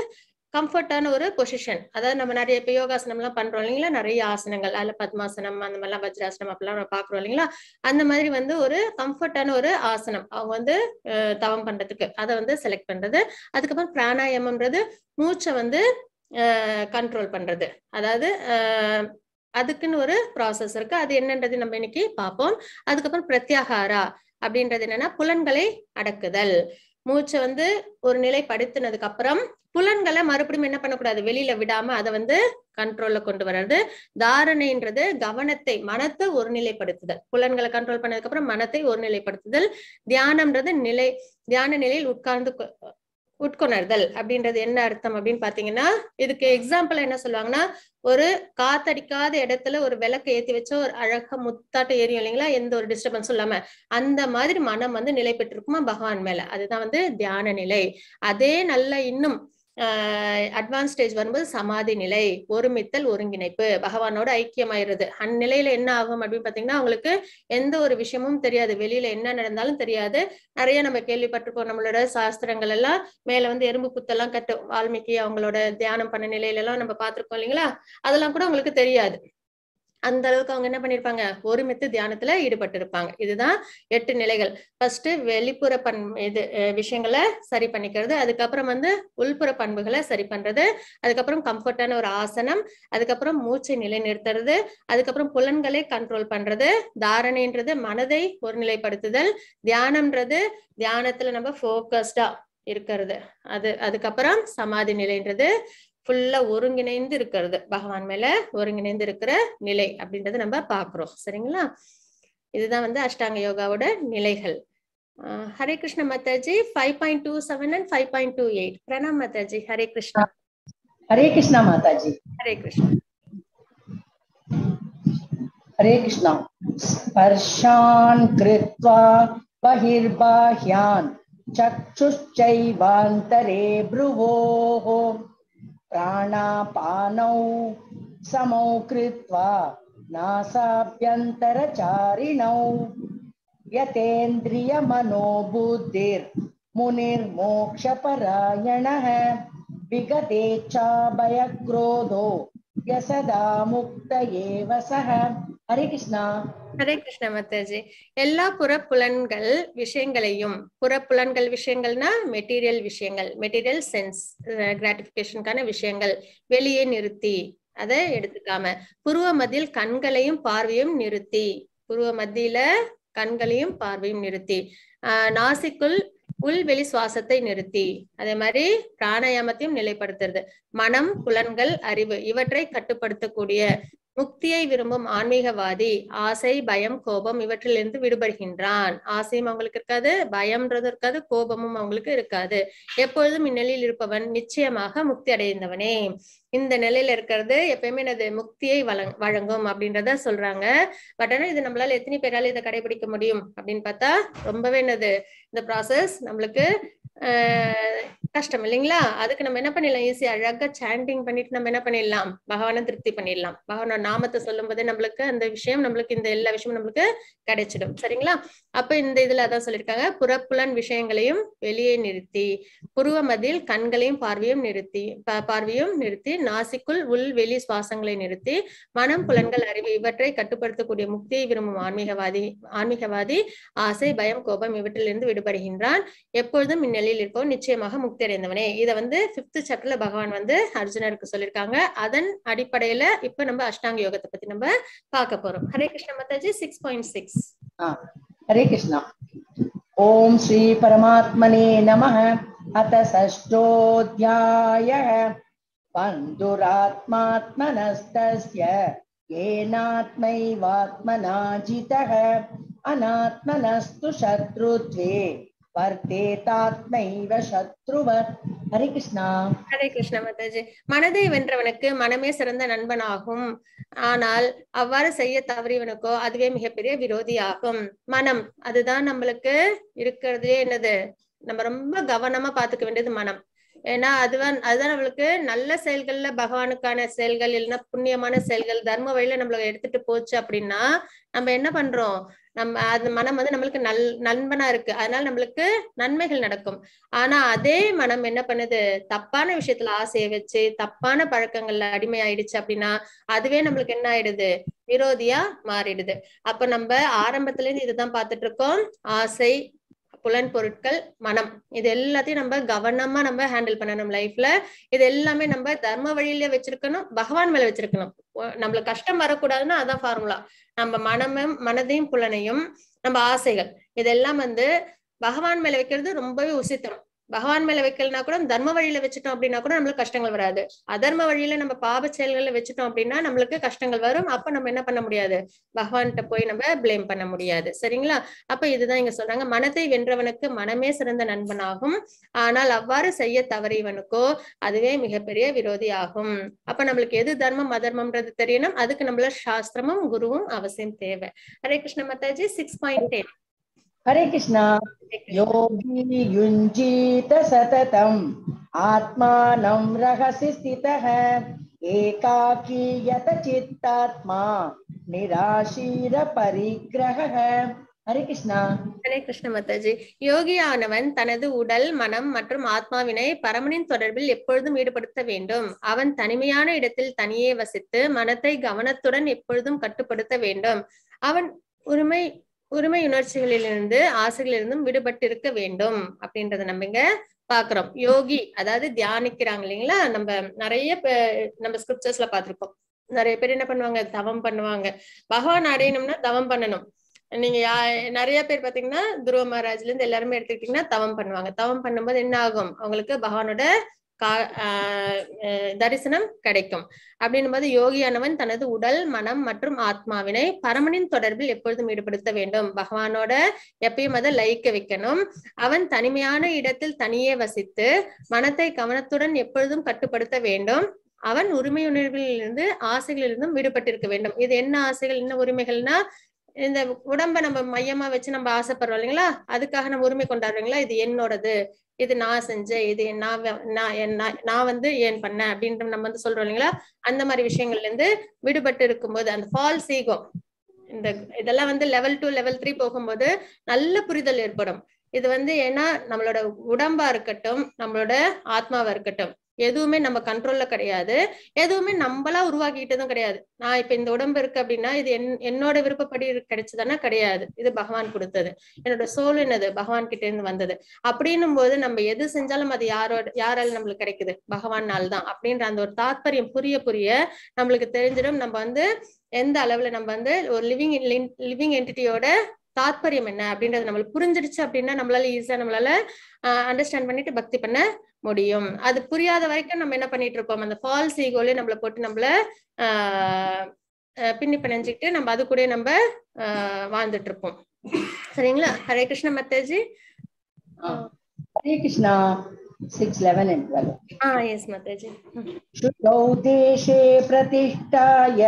கம்ஃபர்டான ஒரு பொசிஷன். அதாவது நம்ம நிறைய இப்ப யோகாசனம் எல்லாம் பண்றோம் இல்லைங்களா, நிறைய ஆசனங்கள், அதுல பத்மாசனம் அந்த மாதிரிலாம் வஜ்ராசனம் அப்படிலாம் நம்ம பாக்குறோம் இல்லைங்களா, அந்த மாதிரி வந்து ஒரு கம்ஃபர்டான ஒரு ஆசனம் அவங்க வந்து தவம் பண்றதுக்கு அதை வந்து செலக்ட் பண்றது. அதுக்கப்புறம் பிராணாயாமம்ன்றது மூச்சை வந்து கண்ட்ரோல் பண்றது. அதாவது அஹ் அதுக்குன்னு ஒரு ப்ராசஸ் இருக்கு, அது என்னன்றது நம்ம இன்னைக்கு பார்ப்போம். அதுக்கப்புறம் பிரத்யாகாரா அப்படின்றது என்னன்னா புலன்களை அடக்குதல். மூச்சை வந்து ஒரு நிலைப்படுத்தினதுக்கு அப்புறம் புலன்களை மறுபடியும் என்ன பண்ணக்கூடாது, வெளியில விடாம அதை வந்து கண்ட்ரோல்ல கொண்டு வர்றது. தாரணைன்றது கவனத்தை, மனத்தை ஒருநிலைப்படுத்துதல். புலன்களை கண்ட்ரோல் பண்ணதுக்கு அப்புறம் மனத்தை ஒருநிலைப்படுத்துதல். தியானம்ன்றது நிலை, தியான நிலையில் உட்கார்ந்து உட்கொணர்தல் அப்படின்றது என்ன அர்த்தம் அப்படின்னு பாத்தீங்கன்னா, இதுக்கு எக்ஸாம்பிள் என்ன சொல்லுவாங்கன்னா, ஒரு காத்தடிக்காத இடத்துல ஒரு விளக்கு ஏத்தி வச்சா ஒரு அழகா முத்தாட்டம் எரியும் இல்லைங்களா, எந்த ஒரு டிஸ்டர்பன்ஸும் இல்லாம. அந்த மாதிரி மனம் வந்து நிலை பெற்றிருக்குமா பகவான் மேல, அதுதான் வந்து தியான நிலை. அதே நல்ல இன்னும் அஹ் அட்வான்ஸ் ஸ்டேஜ் வரும்போது சமாதி நிலை, ஒருமித்தல், ஒருங்கிணைப்பு, பகவானோட ஐக்கியமாயிருது. அந்நிலையில என்ன ஆகும் அப்படின்னு பாத்தீங்கன்னா, அவங்களுக்கு எந்த ஒரு விஷயமும் தெரியாது, வெளியில என்ன நடந்தாலும் தெரியாது. நிறைய நம்ம கேள்விப்பட்டிருக்கோம், நம்மளோட சாஸ்திரங்கள் எல்லாம் மேல வந்து எறும்பு புத்தெல்லாம் கட்டு, வால்மீகி அவங்களோட தியானம் பண்ண நிலையில எல்லாம் நம்ம பார்த்திருக்கோம் இல்லைங்களா, அதெல்லாம் கூட அவங்களுக்கு தெரியாது. அந்த அளவுக்கு அவங்க என்ன பண்ணிருப்பாங்க, ஒருமித்து தியானத்துல ஈடுபட்டு இருப்பாங்க. இதுதான் எட்டு நிலைகள். ஃபர்ஸ்ட் வெளிப்புற பண் இது விஷயங்களை சரி பண்ணிக்கிறது, அதுக்கப்புறம் வந்து உள்புற பண்புகளை சரி பண்றது, அதுக்கப்புறம் கம்ஃபர்டான ஒரு ஆசனம், அதுக்கப்புறம் மூச்சை நிலை நிறுத்துறது, அதுக்கப்புறம் புலன்களை கண்ட்ரோல் பண்றது, தாரணைன்றது மனதை ஒருநிலைப்படுத்துதல், தியானம்ன்றது தியானத்துல நம்ம போக்கஸ்டா இருக்கிறது, அது அதுக்கப்புறம் சமாதி நிலைன்றது ஃபுல்லா ஒருங்கிணைந்து இருக்கிறது, பகவான் மேல ஒருங்கிணைந்து இருக்கிற நிலை அப்படின்றத நம்ம பாக்குறோம். சரிங்களா, இதுதான் வந்து அஷ்டாங்க யோகாவோட நிலைகள். Hare Krishna Mataji. Five point two seven and five point two eight. பிரணாம் மாதாஜி. ஹரே கிருஷ்ணா. ஹரே கிருஷ்ணா மாதாஜி. ஹரே கிருஷ்ணா. ஹரே கிருஷ்ணா. ஸ்பர்ஷான் கிருத்வா பஹிர்பாஹ்யான் சக்ஷுஷ்சைவாந்தரே ப்ருவோஹ பிராணாபானௌ சமௌ கிருத்வா நாசாப்யந்தரசாரிணௌ யதேந்திரிய மனோ புத்திர் முனிர் மோக்ஷபராயணः விகதேச்சா பயக்ரோதோ யசதா முக்த ஏவ சஹ. ஹரே கிருஷ்ணா. ஹரே கிருஷ்ண மாதாஜி. எல்லா புறப்புலன்கள் விஷயங்களையும், புறப்புலன்கள் விஷயங்கள்னா மெட்டீரியல் விஷயங்கள், மெட்டீரியல் சென்ஸ் கிராட்டிபிகேஷனுக்கான விஷயங்கள் வெளியே நிறுத்தி, அதை எடுத்துக்காம புருவ மத்தியில் கண்களையும் பார்வையும் நிறுத்தி, புருவ மத்தியில கண்களையும் பார்வையும் நிறுத்தி, ஆஹ் நாசிக்குள் உள்வெளி சுவாசத்தை நிறுத்தி, அதே மாதிரி பிராணாயாமத்தையும் நிலைப்படுத்துறது, மனம், புலன்கள், அறிவு இவற்றை கட்டுப்படுத்தக்கூடிய முக்தியை விரும்பும் ஆன்மீகவாதி ஆசை, பயம், கோபம் இவற்றிலிருந்து விடுபடுகின்றான். ஆசையும் அவங்களுக்கு இருக்காது, பயம்ன்றது இருக்காது, கோபமும் அவங்களுக்கு இருக்காது. எப்பொழுதும் இந்நிலையில் இருப்பவன் நிச்சயமாக முக்தி அடைந்தவனே. இந்த நிலையில இருக்கிறது எப்பயுமே என்னது, முக்தியை வழங் வழங்கும் அப்படின்றத சொல்றாங்க. பட் ஆனா இது நம்மளால எத்தனை பேரால இதை கடைபிடிக்க முடியும் அப்படின்னு பார்த்தா ரொம்பவே என்னது, இந்த ப்ராசஸ் நம்மளுக்கு ஆஹ் கஷ்டம் இல்லைங்களா. அதுக்கு நம்ம என்ன பண்ணிடலாம், ஈஸியா அழகா சாண்டிங் பண்ணிட்டு நம்ம என்ன பண்ணிடலாம், பகவானை திருப்தி பண்ணிடலாம். பகவானோட நாமத்தை சொல்லும் போதே நம்மளுக்கு அந்த விஷயம், நம்மளுக்கு இந்த எல்லா விஷயமும் நம்மளுக்கு கிடைச்சிடும். சரிங்களா. அப்ப இந்த இதுல அதான் சொல்லியிருக்காங்க, புறப்புலன் விஷயங்களையும் வெளியே நிறுத்தி, புருவ மத்தியில் கண்களையும் பார்வையும் நிறுத்தி பார்வையும் நிறுத்தி நாசிக்குள் உள் வெளி சுவாசங்களை நிறுத்தி மனம், புலன்கள், அறிவு இவற்றை கட்டுப்படுத்தக்கூடிய முக்தியை விரும்பும் ஆன்மீகவாதி ஆன்மீகவாதி ஆசை, பயம், கோபம் இவற்றிலிருந்து விடுபடுகின்றான். எப்பொழுதும் இந்நிலையில் இருப்பவன் நிச்சயமாக முக்தி அடைந்தவனே. இதை வந்து பிப்த் சாப்டர்ல பகவான் வந்து அர்ஜுனருக்கு சொல்லியிருக்காங்க. அதன் அடிப்படையில இப்ப நம்ம அஷ்டாங்க யோகத்தை பத்தி நம்ம பார்க்க போறோம். Hare Krishna Mataji. Six point six. Hare Krishna. ஓம் ஸ்ரீ பரமாத்மனே நமः. அத ஷஷ்டோத்யாயः. பந்துராத்மாத்மனஸ்தஸ்ய ஏனாத்மைவாத்மனா ஜிதः அநாத்மனஸ்து சத்ருத்வே வர்த்தேதாத்மைவ சத்ருவத். ஹரே கிருஷ்ணா. ஹரே கிருஷ்ண மாதாஜி. மனதை வென்றவனுக்கு மனமே சிறந்த நண்பனாகும். ஆனால் அவ்வாறு செய்ய தவறியவனுக்கோ அதுவே மிகப்பெரிய விரோதியாகும். மனம் அதுதான் நம்மளுக்கு இருக்கிறதுலே என்னது, நம்ம ரொம்ப கவனமா பாத்துக்க வேண்டியது மனம். ஏன்னா அதுதான் அதுதான் நம்மளுக்கு நல்ல செயல்கள்ல பகவானுக்கான செயல்கள் இல்லைன்னா புண்ணியமான செயல்கள் தர்ம வழியில நம்மள எடுத்துட்டு போச்சு அப்படின்னா நம்ம என்ன பண்றோம், நம்ம அது மனம் வந்து நம்மளுக்கு நல் நண்பனா இருக்கு, அதனால நம்மளுக்கு நன்மைகள் நடக்கும். ஆனா அதே மனம் என்ன பண்ணுது, தப்பான விஷயத்துல ஆசையை வச்சு தப்பான பழக்கங்கள்ல அடிமை ஆயிடுச்சு அப்படின்னா அதுவே நம்மளுக்கு என்ன ஆயிடுது, விரோதியா மாறிடுது. அப்ப நம்ம ஆரம்பத்துல இருந்து இதுதான் பார்த்துட்டு இருக்கோம். ஆசை, புலன் பொருட்கள், மனம், இது எல்லாத்தையும் நம்ம கவனமா நம்ம ஹேண்டில் பண்ணணும் லைஃப்ல. இது எல்லாமே நம்ம தர்ம வழியில வச்சிருக்கணும், பகவான் மேல வச்சிருக்கணும். நம்மளுக்கு கஷ்டம் வரக்கூடாதுன்னா அதான் ஃபார்முலா. நம்ம மனமும் மனதையும் புலனையும் நம்ம ஆசைகள் இதெல்லாம் வந்து பகவான் மேல வைக்கிறது ரொம்பவே உசித்தம். பகவான் மேல வைக்கலனா கூட தர்ம வழியில வச்சுட்டோம் அப்படின்னா கூட நம்மளுக்கு கஷ்டங்கள் வராது. அதர்ம வழியில நம்ம பாப செயல்களை வச்சுட்டோம் அப்படின்னா நம்மளுக்கு கஷ்டங்கள் வரும். அப்ப நம்ம என்ன பண்ண முடியாது, பகவான்கிட்ட போய் நம்ம பிளேம் பண்ண முடியாது. சரிங்களா? அப்ப இதுதான் இங்க சொல்றாங்க, மனத்தை வென்றவனுக்கு மனமே சிறந்த நண்பனாகும், ஆனால் அவ்வாறு செய்ய தவறியவனுக்கோ அதுவே மிகப்பெரிய விரோதி ஆகும். அப்ப நம்மளுக்கு எது தர்மம் அதர்மம்ன்றது தெரியணும். அதுக்கு நம்மள சாஸ்திரமும் குருவும் அவசியம் தேவை. Hare Krishna Mataji. Six point ten. Hare Krishna. योगी युञ्जीत सततं आत्मानं रहसि स्थितः एकाकी यत चित्तात्मा निराशीर परिग्रहः। हरे कृष्णा। ஹரே கிருஷ்ண மாதாஜி. யோகியானவன் தனது உடல், மனம் மற்றும் ஆத்மாவினை பரமனின் தொடர்பில் எப்பொழுதும் ஈடுபடுத்த வேண்டும். அவன் தனிமையான இடத்தில் தனியே வசித்து மனத்தை கவனத்துடன் எப்பொழுதும் கட்டுப்படுத்த வேண்டும். அவன் உரிமை உரிமை உணர்ச்சிகளிலிருந்து ஆசைகளிலிருந்தும் விடுபட்டு இருக்க வேண்டும் அப்படின்றத நம்ம இங்க பாக்குறோம். யோகி அதாவது தியானிக்கிறாங்க இல்லைங்களா, நம்ம நிறைய நம்ம ஸ்கிரிப்சர்ஸ்ல பாத்திருக்கோம். நிறைய பேர் என்ன பண்ணுவாங்க, தவம் பண்ணுவாங்க. பகவான் அடையணும்னா தவம் பண்ணணும். நீங்க யா நிறைய பேர் பாத்தீங்கன்னா துருவ மகாராஜ்ல இருந்து எல்லாருமே எடுத்துக்கிட்டீங்கன்னா தவம் பண்ணுவாங்க. தவம் பண்ணும்போது என்ன ஆகும், அவங்களுக்கு பகவானோட கா ஆஹ் தரிசனம் கிடைக்கும். அப்படின்னும் போது யோகியானவன் தனது உடல், மனம் மற்றும் ஆத்மாவினை பரமனின் தொடர்பில் எப்பொழுதும் ஈடுபடுத்த வேண்டும். பகவானோட எப்பயும் அதை லயிக்க வைக்கணும். அவன் தனிமையான இடத்தில் தனியே வசித்து மனத்தை கவனத்துடன் எப்பொழுதும் கட்டுப்படுத்த வேண்டும். அவன் உரிமை உணர்விலிருந்து ஆசைகளிலிருந்தும் விடுபட்டிருக்க வேண்டும். இது என்ன ஆசைகள், என்ன உரிமைகள்னா, இந்த உடம்ப நம்ம மையமா வச்சு நம்ம ஆசைப்படுறோம் இல்லைங்களா, அதுக்காக நம்ம உரிமை கொண்டாடுறீங்களா, இது என்னோடது, இது நான் செஞ்சேன், இது நான் நான் வந்து ஏன் பண்ணேன் அப்படின்ற நம்ம வந்து சொல்றோம் இல்லைங்களா. அந்த மாதிரி விஷயங்கள்ல இருந்து விடுபட்டு இருக்கும்போது அந்த ஃபால்ஸ் ஈகோ, இந்த இதெல்லாம் வந்து லெவல் டூ லெவல் த்ரீ போகும்போது நல்ல புரிதல் ஏற்படும். இது வந்து ஏன்னா நம்மளோட உடம்பா இருக்கட்டும், நம்மளோட ஆத்மாவா இருக்கட்டும், எதுவுமே நம்ம கண்ட்ரோல்ல கிடையாது, எதுவுமே நம்மளா உருவாக்கிட்டதும் கிடையாது. நான் இப்ப இந்த உடம்பு இருக்கு அப்படின்னா இது என் என்னோட விருப்பப்படி கிடைச்சதுன்னா கிடையாது, இது பகவான் கொடுத்தது. என்னோட சோல் என்னது, பகவான் கிட்ட இருந்து வந்தது. அப்படின்னும் போது நம்ம எது செஞ்சாலும் அது யாரோட யாரால நம்மளுக்கு கிடைக்குது, பகவானால் தான் அப்படின்ற அந்த ஒரு தாத்பரியம் புரிய புரிய நம்மளுக்கு தெரிஞ்சிடும். நம்ம வந்து எந்த அளவுல நம்ம வந்து ஒரு லிவிங் லிவிங் என்டிட்டியோட தாத்பரியம் என்ன அப்படின்றது நம்மளுக்கு புரிஞ்சிடுச்சு அப்படின்னா நம்மளால ஈஸியா நம்மளால அண்டர்ஸ்டாண்ட் பண்ணிட்டு பக்தி பண்ண முடியும். அது புரியாத வரைக்கும் நம்ம என்ன பண்ணிட்டு இருப்போம், அந்த ஃபால்ஸ் ஈகோல நம்மள போட்டு நம்மள ஆஹ் பின்னி பிணைஞ்சிட்டு நம்ம அது கூட நம்ம ஆஹ் வாழ்ந்துட்டு இருப்போம். சரிங்களா? Hare Krishna Mataji. Hare Krishna. Six eleven and twelve. हाँ यस माताजी। शुद्धौ देशे प्रतिष्ठाय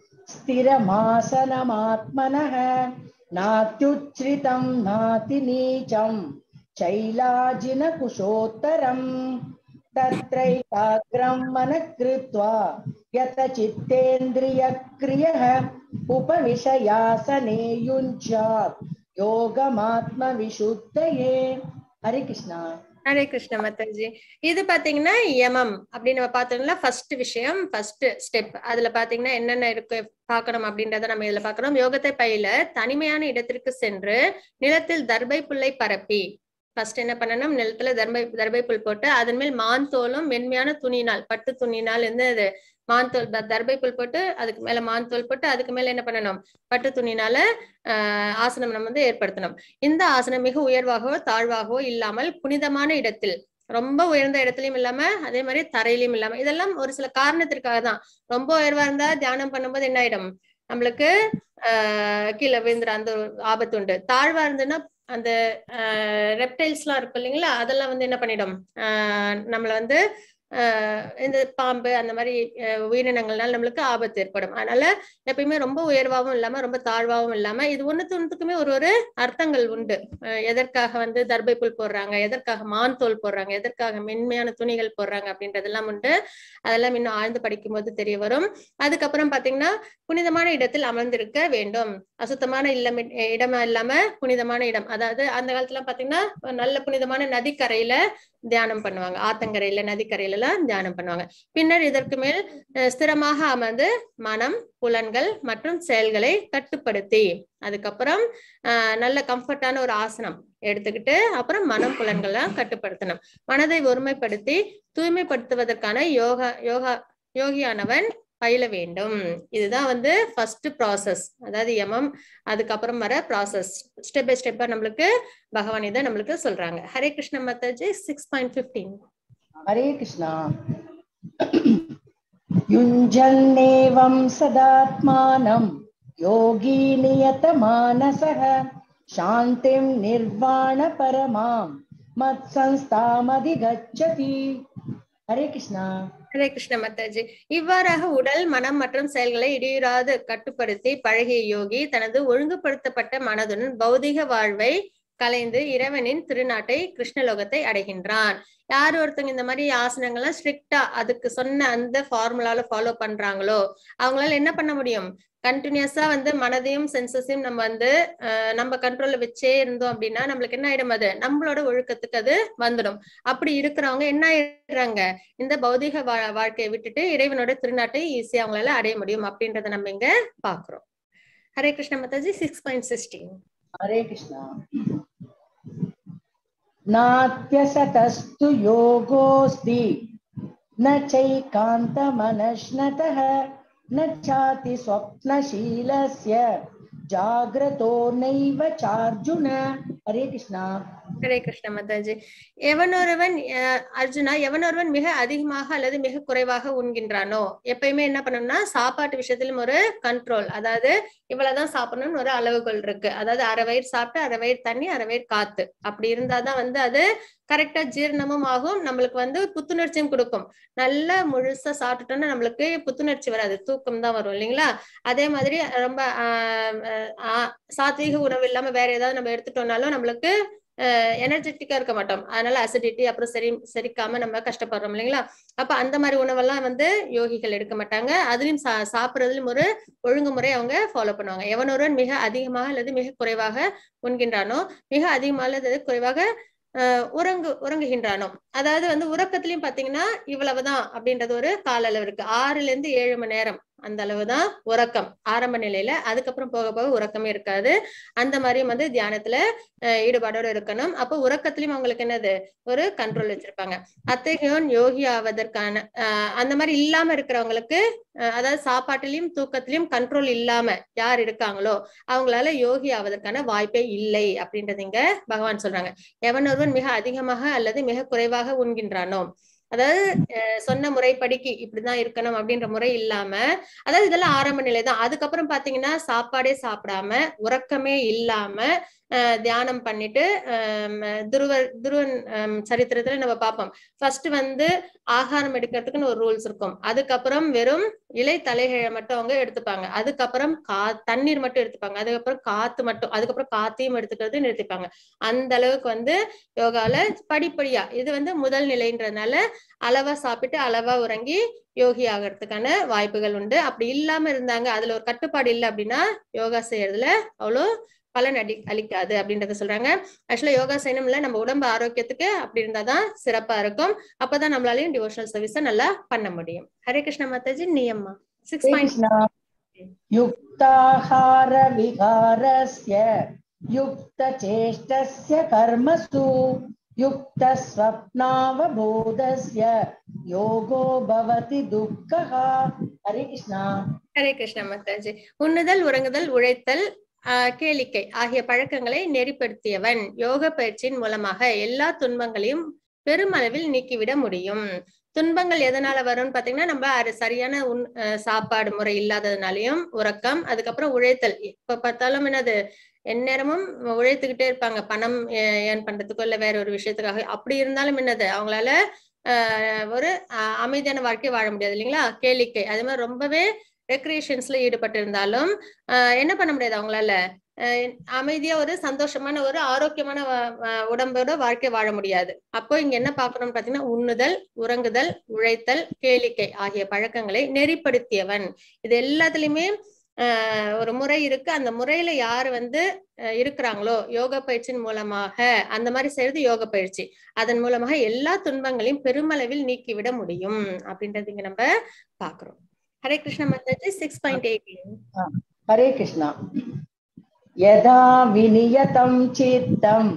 स्थिरमासनमात्मनः नात्युच्छ्रितं नाति नीचं शैलाजिनकुशोत्तरम् तत्रैकाग्रं मनः कृत्वा यतचित्तेन्द्रियक्रियः उपविशयासने युञ्ज्यात् योगमात्मविशुद्धये। हरे कृष्णा। ஹரே கிருஷ்ண மாதாஜி. இது பாத்தீங்கன்னா யமம் அப்படின்னு நம்ம பார்த்தோம்ல, ஃபர்ஸ்ட் விஷயம், ஃபர்ஸ்ட் ஸ்டெப். அதுல பாத்தீங்கன்னா என்னென்ன இருக்கு பார்க்கணும் அப்படின்றத நம்ம இதுல பாக்கணும். யோகத்தை பயில தனிமையான இடத்திற்கு சென்று நிலத்தில் தர்பை புல்லை பரப்பி, ஃபர்ஸ்ட் என்ன பண்ணணும், நிலத்துல தர்பை தர்பை புல் போட்டு அதன் மேல் மாந்தோலும் மென்மையான துணினால், பட்டு துணினால் இருந்து அது மாந்தோல் தர்பை புல் போட்டு அதுக்கு மேல மாந்தோல் போட்டு அதுக்கு மேல என்ன பண்ணணும், பட்டு துணினால ஆஹ் ஆசனம் நம்ம வந்து ஏற்படுத்தணும். இந்த ஆசனம் மிக உயர்வாகவோ தாழ்வாகவோ இல்லாமல் புனிதமான இடத்தில், ரொம்ப உயர்ந்த இடத்துலயும் இல்லாம அதே மாதிரி தரையிலயும் இல்லாம, இதெல்லாம் ஒரு சில காரணத்திற்காக தான். ரொம்ப உயர்வா இருந்தா தியானம் பண்ணும்போது என்ன ஆயிடும், நம்மளுக்கு ஆஹ் கீழே விழுந்துற அந்த ஆபத்து உண்டு. தாழ்வா இருந்ததுன்னா அந்த ஆஹ் ரெப்டைல்ஸ் எல்லாம் இருக்கும் இல்லைங்களா, அதெல்லாம் வந்து என்ன பண்ணிடும், ஆஹ் நம்மள வந்து ஆஹ் இந்த பாம்பு அந்த மாதிரி உயிரினங்கள்னால நம்மளுக்கு ஆபத்து ஏற்படும். அதனால எப்பயுமே ரொம்ப உயர்வாகவும் இல்லாம ரொம்ப தாழ்வாகவும் இல்லாம இது ஒண்ணுத்து ஒண்ணுத்துக்குமே ஒரு ஒரு அர்த்தங்கள் உண்டு. எதற்காக வந்து தர்பை புல் போடுறாங்க, எதற்காக மான் தோல் போடுறாங்க, எதற்காக மென்மையான துணிகள் போடுறாங்க அப்படின்றதெல்லாம் உண்டு. அதெல்லாம் இன்னும் ஆழ்ந்து படிக்கும் போது தெரிய வரும். அதுக்கப்புறம் பாத்தீங்கன்னா புனிதமான இடத்தில் அமர்ந்திருக்க வேண்டும். அசுத்தமான இல்லம் இடமா இல்லாம புனிதமான இடம். அதாவது அந்த காலத்துல பாத்தீங்கன்னா நல்ல புனிதமான நதிக்கரையில தியானம் பண்ணுவாங்க. ஆத்தங்கரையில நதிக்கரையில எல்லாம் தியானம் பண்ணுவாங்க. பின்னர் இதற்கு மேல் ஸ்திரமாக அமர்ந்து மனம், புலன்கள் மற்றும் செயல்களை கட்டுப்படுத்தி அதுக்கப்புறம் ஆஹ் நல்ல கம்ஃபர்டான ஒரு ஆசனம் எடுத்துக்கிட்டு அப்புறம் மனம் புலன்கள்லாம் கட்டுப்படுத்தணும். மனதை ஒருமைப்படுத்தி தூய்மைப்படுத்துவதற்கான யோகா யோகா யோகியானவன் பயில வேண்டும். இதுதான் வந்து ஃபர்ஸ்ட் ப்ராசஸ். அதாவது யமம் அதுக்கப்புறம் வர ப்ராசஸ் ஸ்டெப் பை ஸ்டெப்பா நம்மளுக்கு பகவான் இதை நம்மளுக்கு சொல்றாங்க. Hare Krishna Mataji. Six point fifteen. Hare Krishna. யுஞ்சன்னேவம் சதாத்மானம் யோகி நியத மானசஹ சாந்திம் நிர்வாண பரமாம் மத் சம்ஸ்தாமதிகச்சதி. ஹரே கிருஷ்ணா. ஹரே கிருஷ்ண மாதாஜி. இவ்வாறாக உடல், மனம் மற்றும் செயல்களை இடையூறாது கட்டுப்படுத்தி பழகிய யோகி தனது ஒழுங்குபடுத்தப்பட்ட மனதுடன் பௌதிக வாழ்வை கலைந்து இறைவனின் திருநாட்டை கிருஷ்ணலோகத்தை அடைகின்றான். யார் ஒருத்தங்க இந்த மாதிரி ஆசனங்கள்லாம் ஸ்ட்ரிக்டா அதுக்கு சொன்ன அந்த ஃபார்முலால ஃபாலோ பண்றாங்களோ அவங்களால என்ன பண்ண முடியும்? கண்டினியூஸா வந்து மனதையும் சென்சஸையும் நம்ம வந்து அஹ் நம்ம கண்ட்ரோல்ல வச்சே இருந்தோம் அப்படின்னா நம்மளுக்கு என்ன ஆயிடும்? அது நம்மளோட ஒழுக்கத்துக்கு அது வந்துடும். அப்படி இருக்கிறவங்க என்ன ஆயிடுறாங்க? இந்த பௌதிக வா வாழ்க்கையை விட்டுட்டு இறைவனோட திருநாட்டை ஈஸியா அவங்களால அடைய முடியும் அப்படின்றத நம்ம இங்க பாக்குறோம். Hare Krishna Mataji. Six point sixteen. Hare Krishna. நாத்யசதஸ்து யோகோஸ்தி ந சைகாந்த மனஷ்னதஹ ந சாதி ஸ்வப்னசீலஸ்ய ஜாக்ரதோ நைவ சார்ஜுன. ஹரே கிருஷ்ணா. ஹரே கிருஷ்ண மாதாஜி. எவனொருவன் அர்ஜுனா எவனொருவன் மிக அதிகமாக அல்லது மிக குறைவாக உண்கின்றானோ எப்பயுமே என்ன பண்ணணும்னா சாப்பாட்டு விஷயத்திலும் ஒரு கண்ட்ரோல். அதாவது இவ்வளவுதான் சாப்பிடணும்னு ஒரு அளவுகோல் இருக்கு. அதாவது அரை வயிறு சாப்பிட்டு அரை வயிறு தண்ணி அரை வயிறு காத்து அப்படி இருந்தாதான் வந்து அது கரெக்டா ஜீரணமும் ஆகும். நம்மளுக்கு வந்து புத்துணர்ச்சியும் கொடுக்கும். நல்லா முழுசா சாப்பிட்டுட்டோம்னா நம்மளுக்கு புத்துணர்ச்சி வராது, தூக்கம் தான் வரும் இல்லைங்களா? அதே மாதிரி ரொம்ப ஆஹ் சாத்வீக உணவு இல்லாம வேற ஏதாவது நம்ம எடுத்துட்டோம்னாலும் நம்மளுக்கு எனர்ஜெட்டிக்கா இருக்க மாட்டோம். அதனால அசிடிட்டி அப்புறம் சரி செரிக்காம நம்ம கஷ்டப்படுறோம் இல்லைங்களா? அப்ப அந்த மாதிரி உணவெல்லாம் வந்து யோகிகள் எடுக்க மாட்டாங்க. அதுலயும் சா சாப்பிடுறதுலயும் ஒரு ஒழுங்குமுறை அவங்க ஃபாலோ பண்ணுவாங்க. எவனொருவன் மிக அதிகமாக அல்லது மிக குறைவாக உண்கின்றானோ மிக அதிகமாக அல்லது குறைவாக அஹ் உறங்கு உறங்குகின்றானோ அதாவது வந்து உறக்கத்திலயும் பாத்தீங்கன்னா இவ்வளவுதான் அப்படின்றது ஒரு கால அளவு இருக்கு. ஆறுல இருந்து ஏழு மணி நேரம் அந்த அளவுதான் உறக்கம் ஆரம்ப நிலையில. அதுக்கப்புறம் போக போக உறக்கமே இருக்காது. அந்த மாதிரியும் வந்து தியானத்துல அஹ் ஈடுபாடோட இருக்கணும். அப்போ உறக்கத்திலயும் அவங்களுக்கு என்னது ஒரு கண்ட்ரோல் வச்சிருப்பாங்க. அத்தகையோன் யோகி ஆவதற்கான அஹ் அந்த மாதிரி இல்லாம இருக்கிறவங்களுக்கு அதாவது சாப்பாட்டிலையும் தூக்கத்திலையும் கண்ட்ரோல் இல்லாம யார் இருக்காங்களோ அவங்களால யோகி ஆவதற்கான வாய்ப்பே இல்லை அப்படின்றது இங்க பகவான் சொல்றாங்க. எவனொருவன் மிக அதிகமாக அல்லது மிக குறைவாக உண்கின்றானோ அதாவது சொன்ன முறைப்படிக்கு இப்படிதான் இருக்கணும் அப்படின்ற முறை இல்லாம அதாவது இதெல்லாம் ஆரம்ப நிலை தான். அதுக்கப்புறம் பாத்தீங்கன்னா சாப்பாடே சாப்பிடாம உறக்கமே இல்லாம அஹ் தியானம் பண்ணிட்டு அஹ் துருவ துருவன் சரித்திரத்துல நம்ம பார்ப்போம். ஃபர்ஸ்ட் வந்து ஆகாரம் எடுக்கிறதுக்குன்னு ஒரு ரூல்ஸ் இருக்கும். அதுக்கப்புறம் வெறும் இலை தலைகளை மட்டும் அவங்க எடுத்துப்பாங்க. அதுக்கப்புறம் கா தண்ணீர் மட்டும் எடுத்துப்பாங்க. அதுக்கப்புறம் காத்து மட்டும் அதுக்கப்புறம் காத்தையும் எடுத்துக்கிறது நிறுத்திப்பாங்க. அந்த அளவுக்கு வந்து யோகால படிப்படியா இது வந்து முதல் நிலைன்றதுனால அளவா சாப்பிட்டு அளவா உறங்கி யோகி ஆகிறதுக்கான வாய்ப்புகள் உண்டு. அப்படி இல்லாம இருந்தாங்க அதுல ஒரு கட்டுப்பாடு இல்லை அப்படின்னா யோகா செய்யறதுல அவ்வளோ பலன் அடி அளிக்காது அப்படின்றத சொல்றாங்க. ஆக்சுவலா யோகா செய்யணும்ல நம்ம உடம்பு ஆரோக்கியத்துக்கு அப்படி இருந்தாதான் சிறப்பா இருக்கும். அப்பதான் நம்மளாலையும் டிவோஷனல் சர்வீஸ நல்லா பண்ண முடியும். ஹரே கிருஷ்ண மாதாஜி. நியமா சிக்ஸ் பாயிண்ட் யுக்தாஹார விகாரஸ்ய யுக்த சேஷ்டஸ்ய கர்மசு யுக்த ஸ்வப்னாவபோதஸ்ய யோகோ பவதி துக்கஹா. ஹரே கிருஷ்ணா. ஹரே கிருஷ்ண மாதாஜி. உண்ணுதல், உறங்குதல், உழைத்தல், ஆஹ் கேளிக்கை ஆகிய பழக்கங்களை நெறிப்படுத்தியவன் யோக பயிற்சியின் மூலமாக எல்லா துன்பங்களையும் பெருமளவில் நீக்கிவிட முடியும். துன்பங்கள் எதனால வரும்னு பாத்தீங்கன்னா நம்ம சரியான உண் சாப்பாடு முறை இல்லாததுனாலையும் உறக்கம், அதுக்கப்புறம் உழைத்தல். இப்ப பார்த்தாலும் என்னது எந்நேரமும் உழைத்துக்கிட்டே இருப்பாங்க பணம் ஏர்ன் பண்றதுக்கோ இல்ல வேற ஒரு விஷயத்துக்காக. அப்படி இருந்தாலும் என்னது அவங்களால ஆஹ் ஒரு அஹ் அமைதியான வாழ்க்கை வாழ முடியாது இல்லைங்களா. கேளிக்கை அது மாதிரி ரொம்பவே ரெக்ரியேஷன்ஸ்ல ஈடுபட்டு இருந்தாலும் ஆஹ் என்ன பண்ண முடியாது அவங்களால. அஹ் அமைதியா ஒரு சந்தோஷமான ஒரு ஆரோக்கியமான உடம்போட வாழ்க்கை வாழ முடியாது. அப்போ இங்க என்ன பாக்கணும்னு பாத்தீங்கன்னா, உண்ணுதல், உறங்குதல், உழைத்தல், கேளிக்கை ஆகிய பழக்கங்களை நெறிப்படுத்தியவன். இது எல்லாத்துலயுமே ஆஹ் ஒரு முறை இருக்கு. அந்த முறையில யாரு வந்து இருக்கிறாங்களோ யோக பயிற்சியின் மூலமாக, அந்த மாதிரி செய்யறது யோக பயிற்சி, அதன் மூலமாக எல்லா துன்பங்களையும் பெருமளவில் நீக்கிவிட முடியும் அப்படின்றது இங்க நம்ம பாக்குறோம். Hare Krishna Mataji. Six point eighteen. Hare Krishna. யதா விநியதம் சித்தம்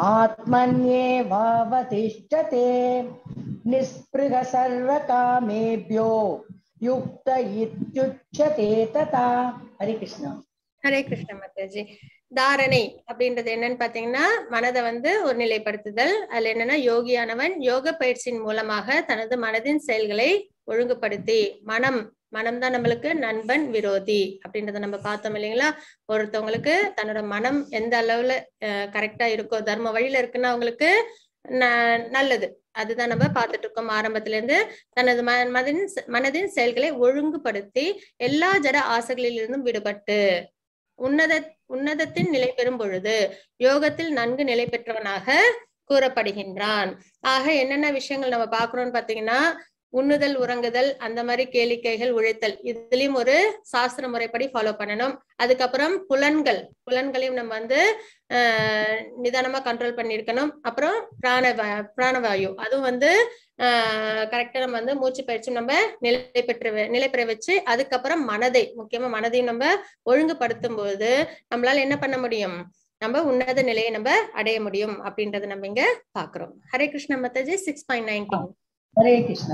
ஆத்மன்யேவாவதிஷ்டதே நிஸ்பிருஹ சர்வ காமேப்யோ யுக்த இத்யுச்யதே ததா. ஹரே கிருஷ்ணா. ஹரே கிருஷ்ண மாதாஜி. தாரணை அப்படின்றது என்னன்னு பாத்தீங்கன்னா, மனதை வந்து ஒரு நிலைப்படுத்துதல். அதுல என்னன்னா, யோகியானவன் யோக பயிற்சியின் மூலமாக தனது மனதின் செயல்களை ஒழுங்குபடுத்தி, மனம் மனம் தான் நம்மளுக்கு நண்பன் விரோதி அப்படின்றத நம்ம பார்த்தோம் இல்லைங்களா. ஒருத்தவங்களுக்கு தன்னோட மனம் எந்த அளவுல கரெக்டா இருக்கோ, தர்ம வழியில இருக்குன்னா அவங்களுக்கு நல்லது. அதுதான் நம்ம பார்த்துட்டு இருக்கோம் ஆரம்பத்துல இருந்து. தனது மனதின் மனதின் செயல்களை ஒழுங்குபடுத்தி எல்லா ஜட ஆசைகளில் இருந்தும் விடுபட்டு உன்னத உன்னதத்தின் நிலை பெறும் பொழுது யோகத்தில் நன்கு நிலை பெற்றவனாக கூறப்படுகின்றான். ஆக என்னென்ன விஷயங்கள் நம்ம பாக்குறோம்னு பாத்தீங்கன்னா, உண்ணுதல், உறங்குதல், அந்த மாதிரி கேளிக்கைகள், உழைத்தல், இதுலயும் ஒரு சாஸ்திர முறைப்படி ஃபாலோ பண்ணணும். அதுக்கப்புறம் புலன்கள் புலன்களையும் நம்ம வந்து ஆஹ் நிதானமா கண்ட்ரோல் பண்ணிருக்கணும். அப்புறம் பிராண பிராணவாயு அதுவும் வந்து ஆஹ் கரெக்டா நம்ம வந்து மூச்சு பயிற்சி நம்ம நிலை பெற்று நிலை பெற வச்சு, அதுக்கப்புறம் மனதை முக்கியமா மனதையும் நம்ம ஒழுங்குபடுத்தும் போது நம்மளால என்ன பண்ண முடியும், நம்ம உன்னத நிலையை நம்ம அடைய முடியும் அப்படின்றத நம்ம இங்க பாக்குறோம். Hare Krishna Mataji. Six point nineteen. Hare Krishna.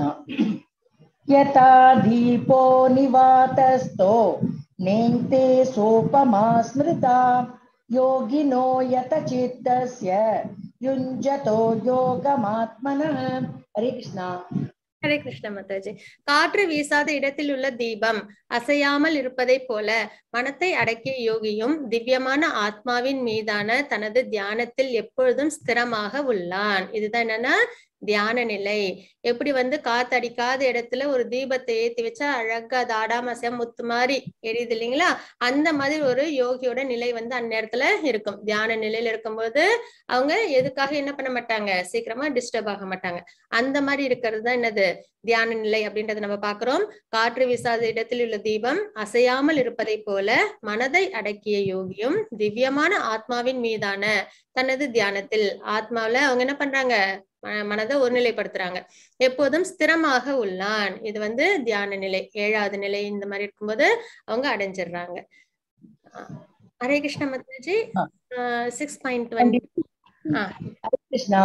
யதா தீபோ நிவாதஸ்தோ நேங்தே சோபமா ஸ்மிருதா யோகினோ யத சித்தஸ்ய யுஞ்சதோ யோகமாத்மனः. ஹரே கிருஷ்ணா. ஹரே கிருஷ்ண மாதாஜி. காற்று வீசாத இடத்தில் உள்ள தீபம் அசையாமல் இருப்பதை போல மனத்தை அடக்கிய யோகியும் திவ்யமான ஆத்மாவின் மீதான தனது தியானத்தில் எப்பொழுதும் ஸ்திரமாக உள்ளான். இதுதான் என்னன்னா தியான நிலை. எப்படி வந்து காத்தடிக்காத இடத்துல ஒரு தீபத்தை ஏத்தி வச்சா அழகா அது ஆடாம முத்து மாதிரி எரியுது இல்லைங்களா, அந்த மாதிரி ஒரு யோகியோட நிலை வந்து அந்த நேரத்துல இருக்கும். தியான நிலையில இருக்கும்போது அவங்க எதுக்காக என்ன பண்ண மாட்டாங்க, சீக்கிரமா டிஸ்டர்ப் ஆக மாட்டாங்க. அந்த மாதிரி இருக்கிறது தான் என்னது தியான நிலை அப்படின்றத நம்ம பாக்குறோம். காற்று வீசாத இடத்தில் உள்ள தீபம் அசையாமல் இருப்பதை போல மனதை அடக்கிய யோகியும் திவ்யமான ஆத்மாவின் மீதான தனது தியானத்தில், ஆத்மாவில அவங்க என்ன பண்றாங்க, மனதை ஒருநிலைப்படுத்துறாங்க, எப்போதும் ஸ்திரமாக உள்ளான். இது வந்து தியான நிலை, ஏழாவது நிலை. இந்த மாதிரி இருக்கும்போது அவங்க அடைஞ்சிடுறாங்க. Hare Krishna Mataji. Six point twenty. Hare Krishna.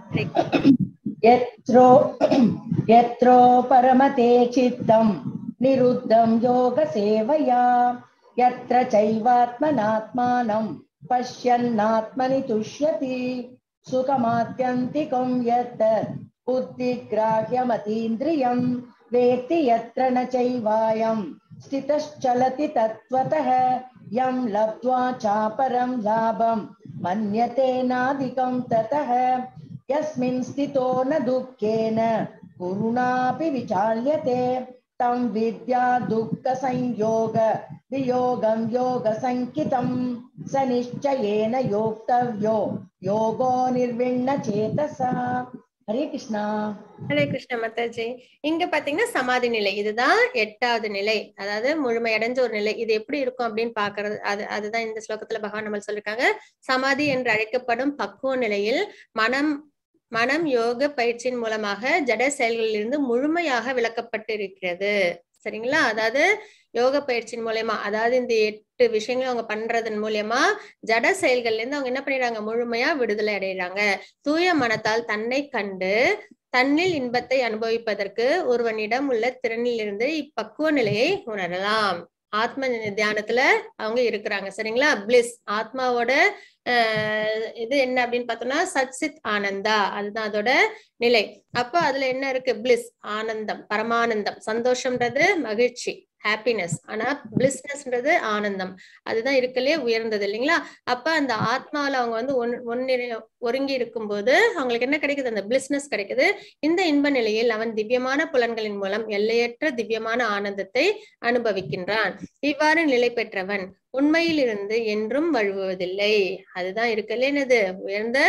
யத்ரோ யத்ரோ பரமதே சித்தம் நிருத்தம் யோக சேவையா யத்ர சைவாத்மனாத்மானம் பஷ்யன்னாத்மனி துஷ்யதி சுகமாத்யந்திகம் யத் புத்திக்ராஹ்யமதீந்திரியம் வேத்தி யத்ர ந சைவாயம் ஸ்திதश्चलति தத்வதः யம் லப்த்வா சாபரம் லாபம் மன்யதே நாதிகம் ததः யஸ்மின் ஸ்திதோ ந துக்கேன குருணாபி விசால்யதே தம் வித்யா துக்க சம்யோக வியோகம் யோக சங்கிதம் ச நிச்சயேன யோக்தவ்யோ யோகோ நிர்விண்ண சேதசா. ஹரே கிருஷ்ணா. ஹரே கிருஷ்ண மாதாஜி. இங்க பாத்தீங்கன்னா சமாதி நிலை, இதுதான் எட்டாவது நிலை, அதாவது முழுமை அடைஞ்ச ஒரு நிலை. இது எப்படி இருக்கும் அப்படின்னு பாக்குறது, அது அதுதான் இந்த ஸ்லோகத்துல பகவான் நம்ம சொல்லிருக்காங்க. சமாதி என்று அழைக்கப்படும் பக்குவ நிலையில் மனம் மனம் யோக பயிற்சியின் மூலமாக ஜட செயல்களில் இருந்து முழுமையாக விலக்கப்பட்டு இருக்கிறது. சரிங்களா, அதாவது யோக பயிற்சியின் மூலயமா, அதாவது இந்த எட்டு விஷயங்களும் அவங்க பண்றதன் மூலியமா ஜட செயல்கள்ல இருந்து அவங்க என்ன பண்ணிடுறாங்க, முழுமையா விடுதலை அடைகிறாங்க. தூய மனத்தால் தன்னை கண்டு தன்னில் இன்பத்தை அனுபவிப்பதற்கு ஒருவனிடம் உள்ள திறனில் இருந்து இப்பக்குவ நிலையை உணரலாம். ஆத்ம தியானத்துல அவங்க இருக்கிறாங்க. சரிங்களா, பிளிஸ் ஆத்மாவோட அஹ் இது என்ன அப்படின்னு பார்த்தோம்னா சச்சித் ஆனந்தா, அதுதான் அதோட நிலை. அப்ப அதுல என்ன இருக்கு, பிளிஸ் ஆனந்தம், பரமானந்தம், சந்தோஷம்ன்றது மகிழ்ச்சி, ஹாப்பினஸ். ஆனா பிளிஸ்னஸ்ன்றது ஆனந்தம். அதுதான் இருக்கலே உயர்ந்தது இல்லைங்களா? அப்ப அந்த ஆத்மாவில அவங்க வந்து ஒன் ஒன்னு ஒருங்கி இருக்கும்போது அவங்களுக்கு என்ன கிடைக்குது? அந்த பிளிஸ்னஸ் கிடைக்குது. இந்த இன்ப நிலையில் அவன் திவ்யமான புலன்களின் மூலம் எல்லையற்ற திவ்யமான ஆனந்தத்தை அனுபவிக்கின்றான். இவ்வாறு நிலை பெற்றவன் உண்மையில் இருந்து என்றும் வழுவுவதில்லை. அதுதான் இருக்கலே என்னது உயர்ந்த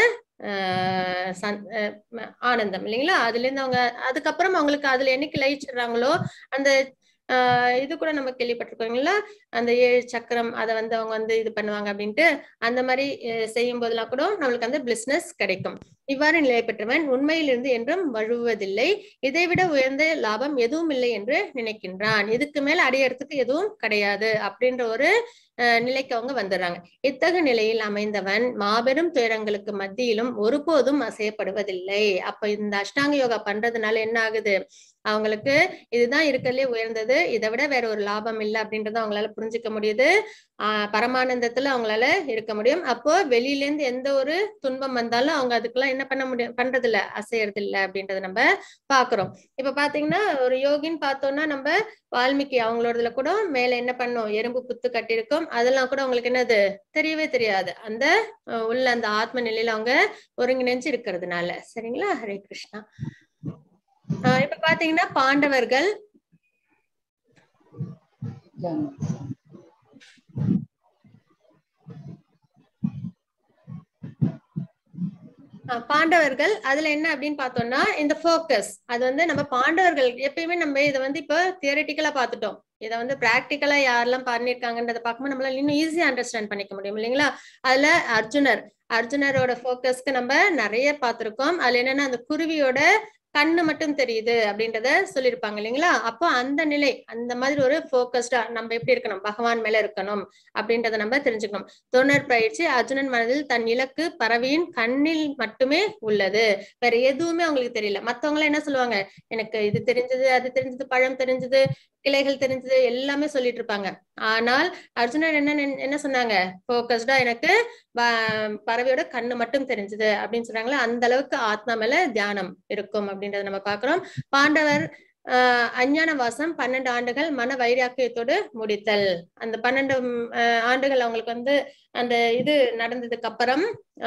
ஆஹ் ஆனந்தம் இல்லைங்களா? அதுல இருந்து அவங்க அதுக்கப்புறம் அவங்களுக்கு அதுல என்னைக்கு லயிச்சிடுறாங்களோ அந்த ஆஹ் இது கூட நம்ம கேள்விப்பட்டிருக்கோங்களா? அந்த ஏழு சக்கரம் அதை வந்து அவங்க வந்து இது பண்ணுவாங்க அப்படின்ட்டு அந்த மாதிரி செய்யும் போதெல்லாம் கூட நம்மளுக்கு அந்த பிளிஸ்னஸ் கிடைக்கும். இவ்வாறு நிலை பெற்றவன் உண்மையிலிருந்து என்றும் வழுவுவதில்லை. இதைவிட உயர்ந்த லாபம் எதுவும் இல்லை என்று நினைக்கின்றான். இதுக்கு மேல அடையறதுக்கு எதுவும் கிடையாது அப்படின்ற ஒரு நிலைக்கு அவங்க வந்துடுறாங்க. இத்தகைய நிலையில் அமைந்தவன் மாபெரும் துயரங்களுக்கு மத்தியிலும் ஒருபோதும் அசையப்படுவதில்லை. அப்ப இந்த அஷ்டாங்க யோகா பண்றதுனால என்ன ஆகுது? அவங்களுக்கு இதுதான் இருக்கிறதுலே உயர்ந்தது, இதை விட வேற ஒரு லாபம் இல்லை அப்படின்றத அவங்களால புரிஞ்சுக்க முடியுது. ஆஹ் பரமானந்தத்துல அவங்களால இருக்க முடியும். அப்போ வெளியில இருந்து எந்த ஒரு துன்பம் வந்தாலும் அவங்க அதுக்கெல்லாம் என்ன பண்ண முடியும் பண்றது இல்ல, அசையறது இல்லை அப்படின்றத நம்ம பாக்குறோம். இப்ப பாத்தீங்கன்னா ஒரு யோகின்னு பார்த்தோம்னா நம்ம வால்மீகி அவங்களோடதுல கூட மேல என்ன பண்ணும், எறும்பு புத்து கட்டியிருக்கும். அதெல்லாம் கூட அவங்களுக்கு என்னது தெரியவே தெரியாது, அந்த உள்ள அந்த ஆத்ம நிலையில அவங்க ஒருங்கிணைஞ்சு இருக்கிறதுனால. சரிங்களா? ஹரே கிருஷ்ணா. ஆஹ் இப்ப பாத்தீங்கன்னா பாண்டவர்கள் பாண்டவர்கள் அதுல என்ன அப்படின்னு பார்த்தோம்னா இந்த போக்கஸ் அது வந்து நம்ம பாண்டவர்கள் எப்பயுமே நம்ம இதை வந்து இப்ப தியரிட்டிக்கலா பார்த்துட்டோம். இதை வந்து பிராக்டிக்கலா யாரெல்லாம் பண்ணிருக்காங்கன்றதை பார்க்கும்போது நம்மளால இன்னும் ஈஸியா அண்டர்ஸ்டாண்ட் பண்ணிக்க முடியும் இல்லைங்களா? அதுல அர்ஜுனர் அர்ஜுனரோட போக்கஸ்க்கு நம்ம நிறைய பார்த்திருக்கோம். அதுல என்னன்னா அந்த குருவியோட கண்ணு மட்டும் தெரியுது அப்படின்றத சொல்லியிருப்பாங்க இல்லைங்களா? அப்போ அந்த நிலை அந்த மாதிரி ஒரு போக்கஸ்டா நம்ம எப்படி இருக்கணும், பகவான் மேல இருக்கணும் அப்படின்றத நம்ம தெரிஞ்சுக்கணும். தொடர் பயிற்சி அர்ஜுனன் மனதில் தன் இலக்கு பறவையின் கண்ணில் மட்டுமே உள்ளது, வேற எதுவுமே அவங்களுக்கு தெரியல. மத்தவங்க என்ன சொல்லுவாங்க, எனக்கு இது தெரிஞ்சது அது தெரிஞ்சது பழம் தெரிஞ்சது கிளைகள் தெரிஞ்சது எல்லாமே சொல்லிட்டு இருப்பாங்க. ஆனால் அர்ஜுனன் என்ன என்ன சொன்னாங்க, போக்கஸ்டா எனக்கு பறவையோட கண்ணு மட்டும் தெரிஞ்சது அப்படின்னு சொல்றாங்களா? அந்த அளவுக்கு ஆத்மா மேல தியானம் இருக்கும் அப்படின்றத நம்ம பாக்குறோம். பாண்டவர் ஆஹ் அஞ்ஞான வாசம் பன்னெண்டு ஆண்டுகள் மன வைராக்கியத்தோடு முடித்தல். அந்த பன்னெண்டு ஆண்டுகள் அவங்களுக்கு வந்து அந்த இது நடந்ததுக்கு அப்புறம்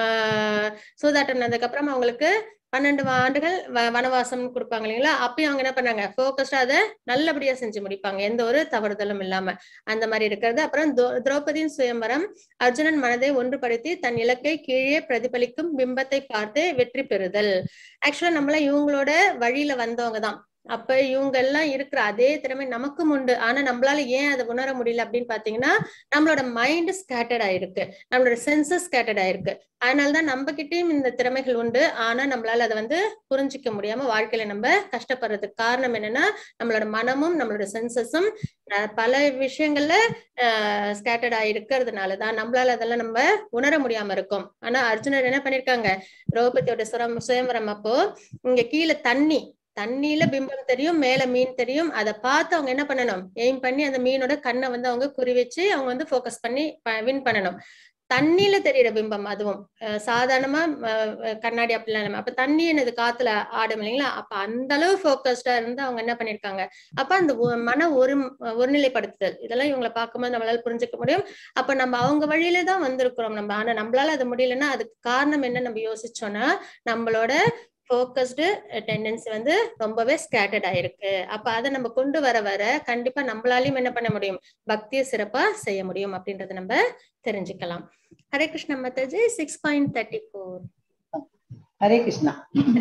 ஆஹ் சூதாட்டம் நடந்ததுக்கு அப்புறம் அவங்களுக்கு பன்னெண்டு ஆண்டுகள் வனவாசம் கொடுப்பாங்க இல்லைங்களா? அப்பயும் அவங்க என்ன பண்ணாங்க, போக்கஸ்டா அதை நல்லபடியா செஞ்சு முடிப்பாங்க, எந்த ஒரு தவறுதலும் இல்லாம. அந்த மாதிரி இருக்கிறது. அப்புறம் திரௌபதியின் சுயம்பரம் அர்ஜுனன் மனதை ஒன்றுபடுத்தி தன் இலக்கை கீழே பிரதிபலிக்கும் பிம்பத்தை பார்த்து வெற்றி பெறுதல். ஆக்சுவலா நம்மள இவங்களோட வழியில வந்தவங்க தான். அப்ப இவங்க எல்லாம் இருக்கிற அதே திறமை நமக்கும் உண்டு. ஆனா நம்மளால ஏன் அதை உணர முடியல அப்படின்னு பாத்தீங்கன்னா நம்மளோட மைண்ட் ஸ்கேட்டர்ட் ஆயிருக்கு, நம்மளோட சென்சஸ் ஸ்கேட்டர்ட் ஆயிருக்கு. அதனாலதான் நம்ம கிட்டயும் இந்த திறமைகள் உண்டு. ஆனா நம்மளால அதை வந்து புரிஞ்சிக்க முடியாம வாழ்க்கையில நம்ம கஷ்டப்படுறதுக்கு காரணம் என்னன்னா நம்மளோட மனமும் நம்மளோட சென்சஸும் பல விஷயங்கள்ல அஹ் ஸ்கேட்டர்ட் ஆயிருக்கிறதுனாலதான் நம்மளால அதெல்லாம் நம்ம உணர முடியாம இருக்கும். ஆனா அர்ஜுனர் என்ன பண்ணிருக்காங்க, திரௌபதியோட சுரம் சுயம்பரம் அப்போ இங்க கீழே தண்ணி தண்ணியில பிம்பம் தெரியும், மேல மீன் தெரியும். அதை பார்த்து அவங்க என்ன பண்ணணும், எய்ம் பண்ணி அந்த மீனோட கண்ணை வந்து அவங்க குறி வச்சு அவங்க வந்து போக்கஸ் பண்ணி வின் பண்ணணும். தண்ணியில தெரியுற பிம்பம், அதுவும் சாதாரணமா கண்ணாடி அப்படிலாம் இல்லாம அப்ப தண்ணி என்னது காத்துல ஆடும் இல்லைங்களா? அப்ப அந்த அளவு போக்கஸ்டா இருந்து அவங்க என்ன பண்ணிருக்காங்க. அப்ப அந்த மன ஒரு ஒருநிலைப்படுத்துதல் இதெல்லாம் இவங்களை பார்க்கும்போது நம்மளால புரிஞ்சுக்க முடியும். அப்ப நம்ம அவங்க வழியில தான் வந்திருக்கிறோம் நம்ம. ஆனா நம்மளால அது முடியலன்னா அதுக்கு காரணம் என்ன நம்ம யோசிச்சோம்னா நம்மளோட போக்கஸ்டு டெண்டன்சி வந்து ரொம்பவே ஸ்கேட்டர்ட் ஆயிருக்கு. அப்ப அதை நம்ம கொண்டு வர வர கண்டிப்பா நம்மளாலையும் என்ன பண்ண முடியும், பக்தியை சிறப்பா செய்ய முடியும் அப்படின்றத நம்ம தெரிஞ்சுக்கலாம். Hare Krishna Mataji. Six point thirty four. Hare Krishna.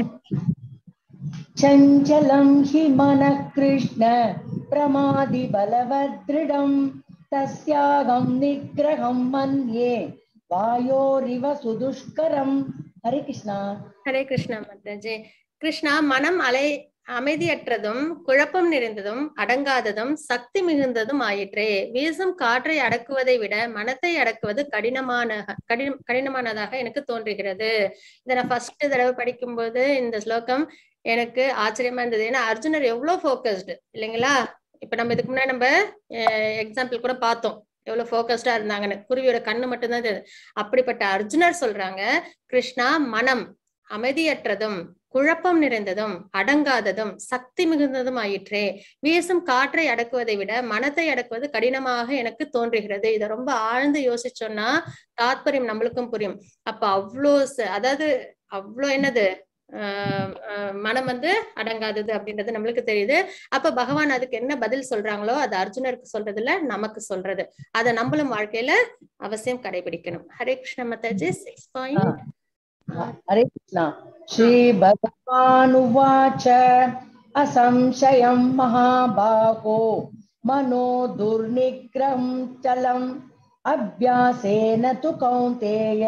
சஞ்சலம் ஹி மன கிருஷ்ண பிரமாதி பலவத்ருடம் தஸ்யாகம் நிக்ரஹம் மன்யே வாயோரிவ சுதுஷ்கரம். ஹரே கிருஷ்ணா. ஹரே கிருஷ்ணா மாதாஜி. கிருஷ்ணா, மனம் அலை அமைதியற்றதும் குழப்பம் நிறைந்ததும் அடங்காததும் சக்தி மிகுந்ததும் ஆயிற்றே. வீசும் காற்றை அடக்குவதை விட மனத்தை அடக்குவது கடினமான கடின கடினமானதாக எனக்கு தோன்றுகிறது. இதை நான் ஃபர்ஸ்ட் தடவை படிக்கும்போது இந்த ஸ்லோகம் எனக்கு ஆச்சரியமா இருந்தது. ஏன்னா அர்ஜுனர் எவ்வளவு போக்கஸ்டு இல்லைங்களா? இப்ப நம்ம இதுக்கு முன்னாடி நம்ம எக்ஸாம்பிள் கூட பார்த்தோம் எவ்வளவு போக்கஸ்டா இருந்தாங்கன்னு. குருவியோட கண்ணு மட்டும்தான் தெரியுது. அப்படிப்பட்ட அர்ஜுனர் சொல்றாங்க, கிருஷ்ணா மனம் அமைதியற்றதும் குழப்பம் நிறைந்ததும் அடங்காததும் சக்தி மிகுந்ததும் ஆயிற்றே. வீசும் காற்றை அடக்குவதை விட மனத்தை அடக்குவது கடினமாக எனக்கு தோன்றுகிறது. இதை ரொம்ப ஆழ்ந்து யோசிச்சோம்னா தாத்பரியம் நம்மளுக்கும் புரியும். அப்ப அவ்வளோ அதாவது அவ்வளோ என்னது ஆஹ் மனம் வந்து அடங்காதது அப்படின்றது நம்மளுக்கு தெரியுது. அப்ப பகவான் அதுக்கு என்ன பதில் சொல்றாங்களோ அது அர்ஜுனருக்கு சொல்றதுல நமக்கு சொல்றது. அதை நம்மளும் வாழ்க்கையில அவசியம் கடைபிடிக்கணும். ஹரே கிருஷ்ண மாதாஜி. Six point. ஹரே கிருஷ்ணா. ஸ்ரீ பகவானுவாச்ச அசம்சயம் மகாபாகோ மனோ துர்நிக்ரம் சலம் அப்யாசேன து கௌந்தேய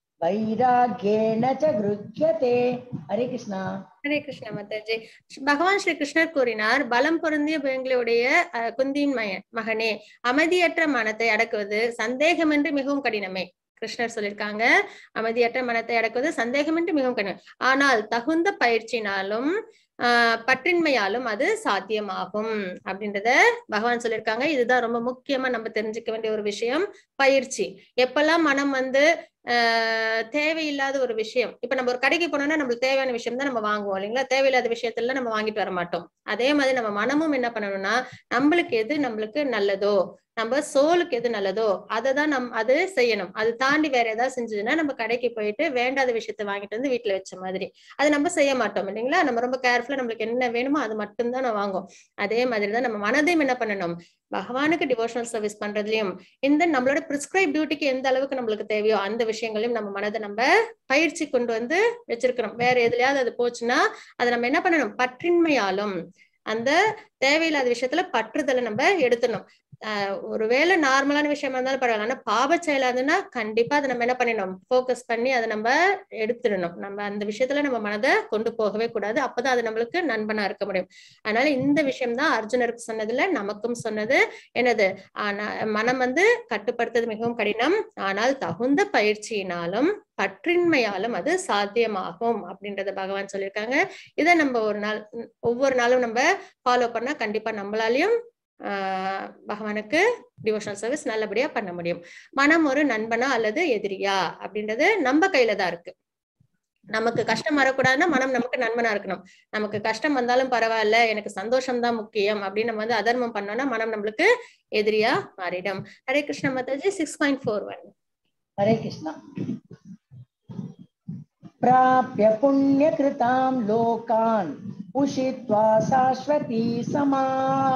வைராக்யேன ச கிருஹ்யதே. ஹரே கிருஷ்ணா. ஹரே கிருஷ்ண மாதாஜி. பகவான் ஸ்ரீ கிருஷ்ணர் கூறினார், பலம் பொருந்திய பயங்களுடைய குந்தியின் மகனே, அமைதியற்ற மனத்தை அடக்குவது சந்தேகமின்றி மிகவும் கடினமே. கிருஷ்ணர் சொல்லியிருக்காங்க, அமைதியற்ற மனத்தை அடக்குவது சந்தேகமின்றி மிகவும் கடினம். ஆனால் தகுந்த பயிற்சினாலும் ஆஹ் பற்றின்மையாலும் அது சாத்தியமாகும் அப்படின்றத பகவான் சொல்லியிருக்காங்க. இதுதான் ரொம்ப முக்கியமா நம்ம தெரிஞ்சுக்க வேண்டிய ஒரு விஷயம், பயிற்சி. எப்பெல்லாம் மனம் வந்து ஆஹ் தேவையில்லாத ஒரு விஷயம், இப்ப நம்ம ஒரு கடைக்கு போனோம்னா நம்மளுக்கு தேவையான விஷயம் தான் நம்ம வாங்குவோம் இல்லைங்களா, தேவையில்லாத விஷயத்துல நம்ம வாங்கிட்டு வர மாட்டோம். அதே மாதிரி நம்ம மனமும் என்ன பண்ணணும்னா, நம்மளுக்கு எது நம்மளுக்கு நல்லதோ, நம்ம சோலுக்கு எது நல்லதோ அதை தான் நம் அது செய்யணும். அது தாண்டி வேற ஏதாவது செஞ்சதுன்னா நம்ம கடைக்கு போயிட்டு வேண்டாத விஷயத்த வாங்கிட்டு வந்து வீட்டுல வச்ச மாதிரி அது நம்ம செய்ய மாட்டோம் இல்லைங்களா. நம்ம ரொம்ப கேர்ஃபுல்லா நம்மளுக்கு என்ன வேணுமோ அது மட்டும்தான் நான் வாங்குவோம். அதே மாதிரிதான் நம்ம மனதையும் என்ன பண்ணணும், பகவானுக்கு டிவோஷனல் சர்வீஸ் பண்றதுலயும் இந்த நம்மளோட பிரிஸ்கிரைப் டியூட்டிக்கு எந்த அளவுக்கு நம்மளுக்கு தேவையோ அந்த விஷயங்களையும் நம்ம மனதை நம்ம பயிற்சி கொண்டு வந்து வச்சிருக்கிறோம். வேற எதுலயாவது அது போச்சுன்னா அதை நம்ம என்ன பண்ணணும், பற்றின்மையாலும் அந்த தேவையில்லாத விஷயத்துல பற்றுதலை நம்ம எடுத்துடணும். ஆஹ் ஒருவேளை நார்மலான விஷயமா இருந்தாலும் பரவாயில்ல, ஆனா பாவ செயலாதுன்னா கண்டிப்பா அதை நம்ம என்ன பண்ணிடணும், போக்கஸ் பண்ணி அதை நம்ம எடுத்துடணும். நம்ம அந்த விஷயத்துல நம்ம மனதை கொண்டு போகவே கூடாது. அப்பதான் அது நம்மளுக்கு நண்பனா இருக்க முடியும். அதனால இந்த விஷயம் தான் அர்ஜுனருக்கு சொன்னதுல நமக்கும் சொன்னது. என்னது, ஆனா மனம் வந்து கட்டுப்படுத்துறது மிகவும் கடினம், ஆனால் தகுந்த பயிற்சியினாலும் பற்றின்மையாலும் அது சாத்தியமாகும் அப்படின்றத பகவான் சொல்லியிருக்காங்க. இதை நம்ம ஒரு நாள் ஒவ்வொரு நாளும் நம்ம ஃபாலோ பண்ணா கண்டிப்பா நம்மளாலையும் ஆஹ் பகவானுக்கு டிவோஷனல் சர்வீஸ் நல்லபடியா பண்ண முடியும். மனம் ஒரு நண்பனா அல்லது எதிரியா அப்படின்றது நம்ம கையில தான் இருக்கு. நமக்கு கஷ்டம் வரக்கூடாதுன்னா மனம் நமக்கு நண்பனா இருக்கணும். நமக்கு கஷ்டம் வந்தாலும் பரவாயில்ல, எனக்கு சந்தோஷம் தான் முக்கியம் அப்படின்னு நம்ம வந்து அதர்மம் பண்ணோம்னா மனம் நம்மளுக்கு எதிரியா மாறிடும். Hare Krishna Mataji. Six point four one. Hare Krishna. प्राप्य पुण्यकृतां लोकान् उषित्वा शाश्वती समा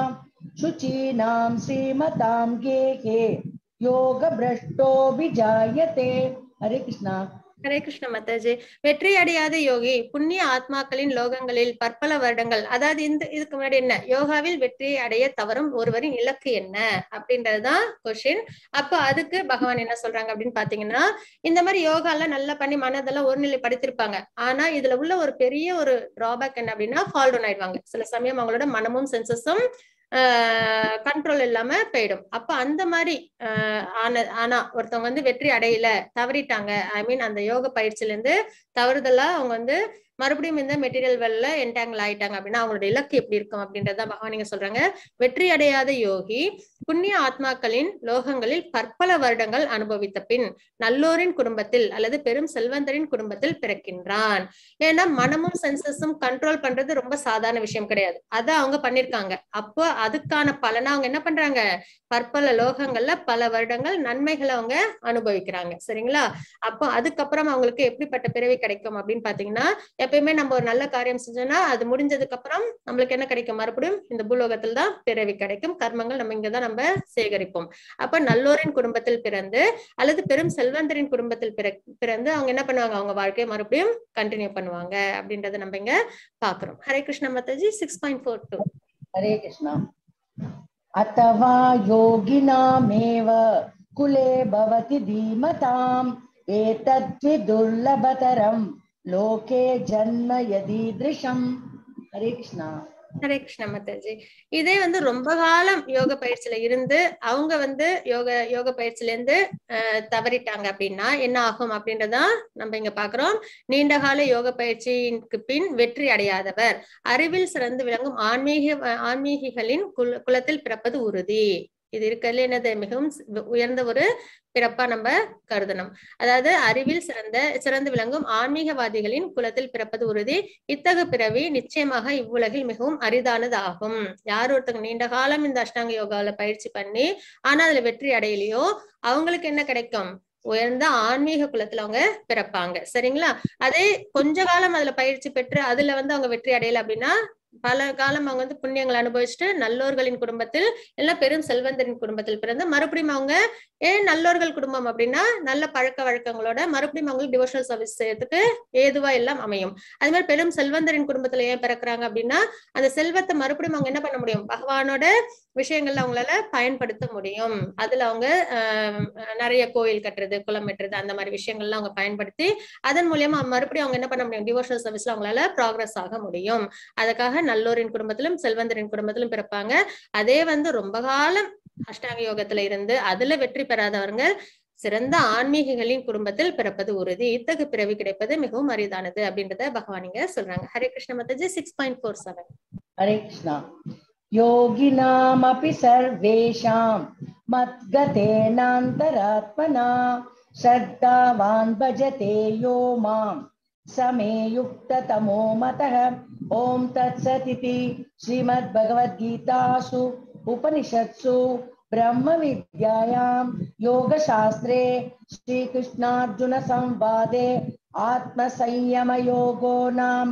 शुचीनां श्रीमतां गेहे योगभ्रष्टो विजायते. हरे कृष्णा. ஹரே கிருஷ்ண மாதாஜி. வெற்றி அடையாத யோகி புண்ணிய ஆத்மாக்களின் லோகங்களில் பற்பல வருடங்கள், அதாவது இந்த இதுக்கு முன்னாடி என்ன, யோகாவில் வெற்றி அடைய தவறும் ஒருவரின் இலக்கு என்ன அப்படின்றதுதான் கொஸ்டின். அப்ப அதுக்கு பகவான் என்ன சொல்றாங்க அப்படின்னு பாத்தீங்கன்னா, இந்த மாதிரி யோகா எல்லாம் நல்லா பண்ணி மனதெல்லாம் ஒருநிலை படுத்திருப்பாங்க. ஆனா இதுல உள்ள ஒரு பெரிய ஒரு டிராபேக் என்ன அப்படின்னா, ஃபால் டவுன் ஆயிடுவாங்க. சில சமயம் அவங்களோட மனமும் சென்சஸும் ஆஹ் கண்ட்ரோல் இல்லாம போயிடும். அப்ப அந்த மாதிரி ஆஹ் ஆன ஆனா ஒருத்தவங்க வந்து வெற்றி அடையல, தவறிட்டாங்க, ஐ மீன் அந்த யோக பயிற்சியில இருந்து தவறுதலா அவங்க வந்து மறுபடியும் இந்த மெட்டீரியல் வெல்ல என்டாங்கிள் ஆயிட்டாங்க அப்படின்னா அவங்களோட இலக்கு எப்படி இருக்கும் அப்படின்றத பகவான் நீங்க சொல்றாங்க. வெற்றி அடையாத யோகி புண்ணிய ஆத்மாக்களின் லோகங்களில் பற்பல வருடங்கள் அனுபவித்த பின் நல்லோரின் குடும்பத்தில் அல்லது பெரும் செல்வந்தரின் குடும்பத்தில் பிறக்கின்றான். ஏன்னா மனமும் சென்சஸும் கண்ட்ரோல் பண்றது ரொம்ப சாதாரண விஷயம் கிடையாது. அதை அவங்க பண்ணிருக்காங்க. அப்போ அதுக்கான பலனா அவங்க என்ன பண்றாங்க, பற்பல லோகங்கள்ல பல வருடங்கள் நன்மைகளை அவங்க அனுபவிக்கிறாங்க. சரிங்களா. அப்போ அதுக்கப்புறம் அவங்களுக்கு எப்படிப்பட்ட பிறவி கிடைக்கும் அப்படின்னு பாத்தீங்கன்னா, எப்பயுமே நம்ம ஒரு நல்ல காரியம் செஞ்சோம்னா அது முடிஞ்சதுக்கு அப்புறம் நம்மளுக்கு என்ன கிடைக்கும், மறுபடியும் இந்த பூலோகத்தில் தான் பிறவி கிடைக்கும். கர்மங்கள் நம்ம இங்கதான் நம்ம சேகரிப்போம். அப்ப நல்லோரின் குடும்பத்தில் பிறந்து அல்லது பெரும் செல்வந்தரின் குடும்பத்தில் பிறந்து அவங்க என்ன பண்ணுவாங்க, அவங்க வாழ்க்கையை மறுபடியும் கண்டினியூ பண்ணுவாங்க அப்படின்றத நம்ம இங்க பாக்குறோம். Hare Krishna Mataji. Six point four two. Hare Krishna. अथवा योगिनामेव कुले भवति धीमताम् एतद्विदुर्लभतरं लोके जन्म यदीदृशम्. हरे कृष्णा. ஹரே கிருஷ்ண மாதாஜி. இதே வந்து ரொம்ப காலம் யோக பயிற்சியில இருந்து அவங்க வந்து யோக யோக பயிற்சியில இருந்து அஹ் தவறிட்டாங்க அப்படின்னா என்ன ஆகும் அப்படின்றதான் நம்ம இங்க பாக்குறோம். நீண்ட கால யோக பயிற்சிக்கு பின் வெற்றி அடையாதவர் அறிவில் சிறந்து விளங்கும் ஆன்மீக ஆன்மீகிகளின் குல குலத்தில் பிறப்பது உறுதி. இது இருக்கிறதுல என்னது மிகவும் உயர்ந்த ஒரு பிறப்பா நம்ம கருதணும். அதாவது அறிவில் சிறந்த சிறந்து விளங்கும் ஆன்மீகவாதிகளின் குலத்தில் பிறப்பது உறுதி. இத்தகு பிறவி நிச்சயமாக இவ்வுலகில் மிகவும் அரிதானது ஆகும். யார் ஒருத்தங்க நீண்ட காலம் இந்த அஷ்டாங்க யோகாவில பயிற்சி பண்ணி ஆனா அதுல வெற்றி அடையலையோ அவங்களுக்கு என்ன கிடைக்கும்? உயர்ந்த ஆன்மீக குலத்துல அவங்க பிறப்பாங்க. சரிங்களா? அதே கொஞ்ச காலம் அதுல பயிற்சி பெற்று அதுல வந்து அவங்க வெற்றி அடையல அப்படின்னா பல காலம் அவங்க வந்து புண்ணியங்களை அனுபவிச்சுட்டு நல்லோர்களின் குடும்பத்தில் எல்லாம் பெரும் செல்வந்தரின் குடும்பத்தில் பிறந்து மறுபடியும் அவங்க ஏன் நல்லோர்கள் குடும்பம் அப்படின்னா நல்ல பழக்க வழக்கங்களோட மறுபடியும் அவங்களுக்கு டிவோஷனல் சர்வீஸ் செய்யறதுக்கு ஏதுவா எல்லாம் அமையும். அது மாதிரி பெரும் செல்வந்தரின் குடும்பத்துல ஏன் பிறக்கிறாங்க அப்படின்னா அந்த செல்வத்தை மறுபடியும் அவங்க என்ன பண்ண முடியும்? பகவானோட விஷயங்கள்ல அவங்களால பயன்படுத்த முடியும். அதுல அவங்க ஆஹ் நிறைய கோயில் கட்டுறது, குளம் வெட்டுறது, அந்த மாதிரி விஷயங்கள்லாம் அவங்க பயன்படுத்தி அதன் மூலியமா மறுபடியும் அவங்க என்ன பண்ண முடியும்? டிவோஷனல் சர்வீஸ்ல அவங்களால ப்ராக்ரஸ் ஆக முடியும். அதுக்காக நல்லோரின் குடும்பத்திலும் செல்வந்தரின் குடும்பத்திலும் பிறப்பாங்க. அதே வந்து ரொம்ப காலம் அஷ்டாங்க யோகத்துல இருந்து அதுல வெற்றி பெறாதவங்க சிறந்த ஆன்மீகங்களின் குடும்பத்தில் பிறப்பது உறுதி. இத்தகு பிறவி கிடைப்பது மிகவும் அரிதானது அப்படின்றத பகவான் இங்க சொல்றாங்க. Hare Krishna Mataji. Six point four seven. Hare Krishna. யோகினாமபி சர்வேஷாம் மத்கதேனாந்தராத்மனா ஸ்ரத்தாவான் பஜதே யோ மாம் சமே யுக்ததமோ மதஹ. ஓம் தத்சதிதி ஸ்ரீமத் பகவத் கீதாசு உபனிஷத்சு ब्रह्म विद्यायां योग शास्त्रे श्री कृष्णार्जुन संवादे आत्म संयम योगो नाम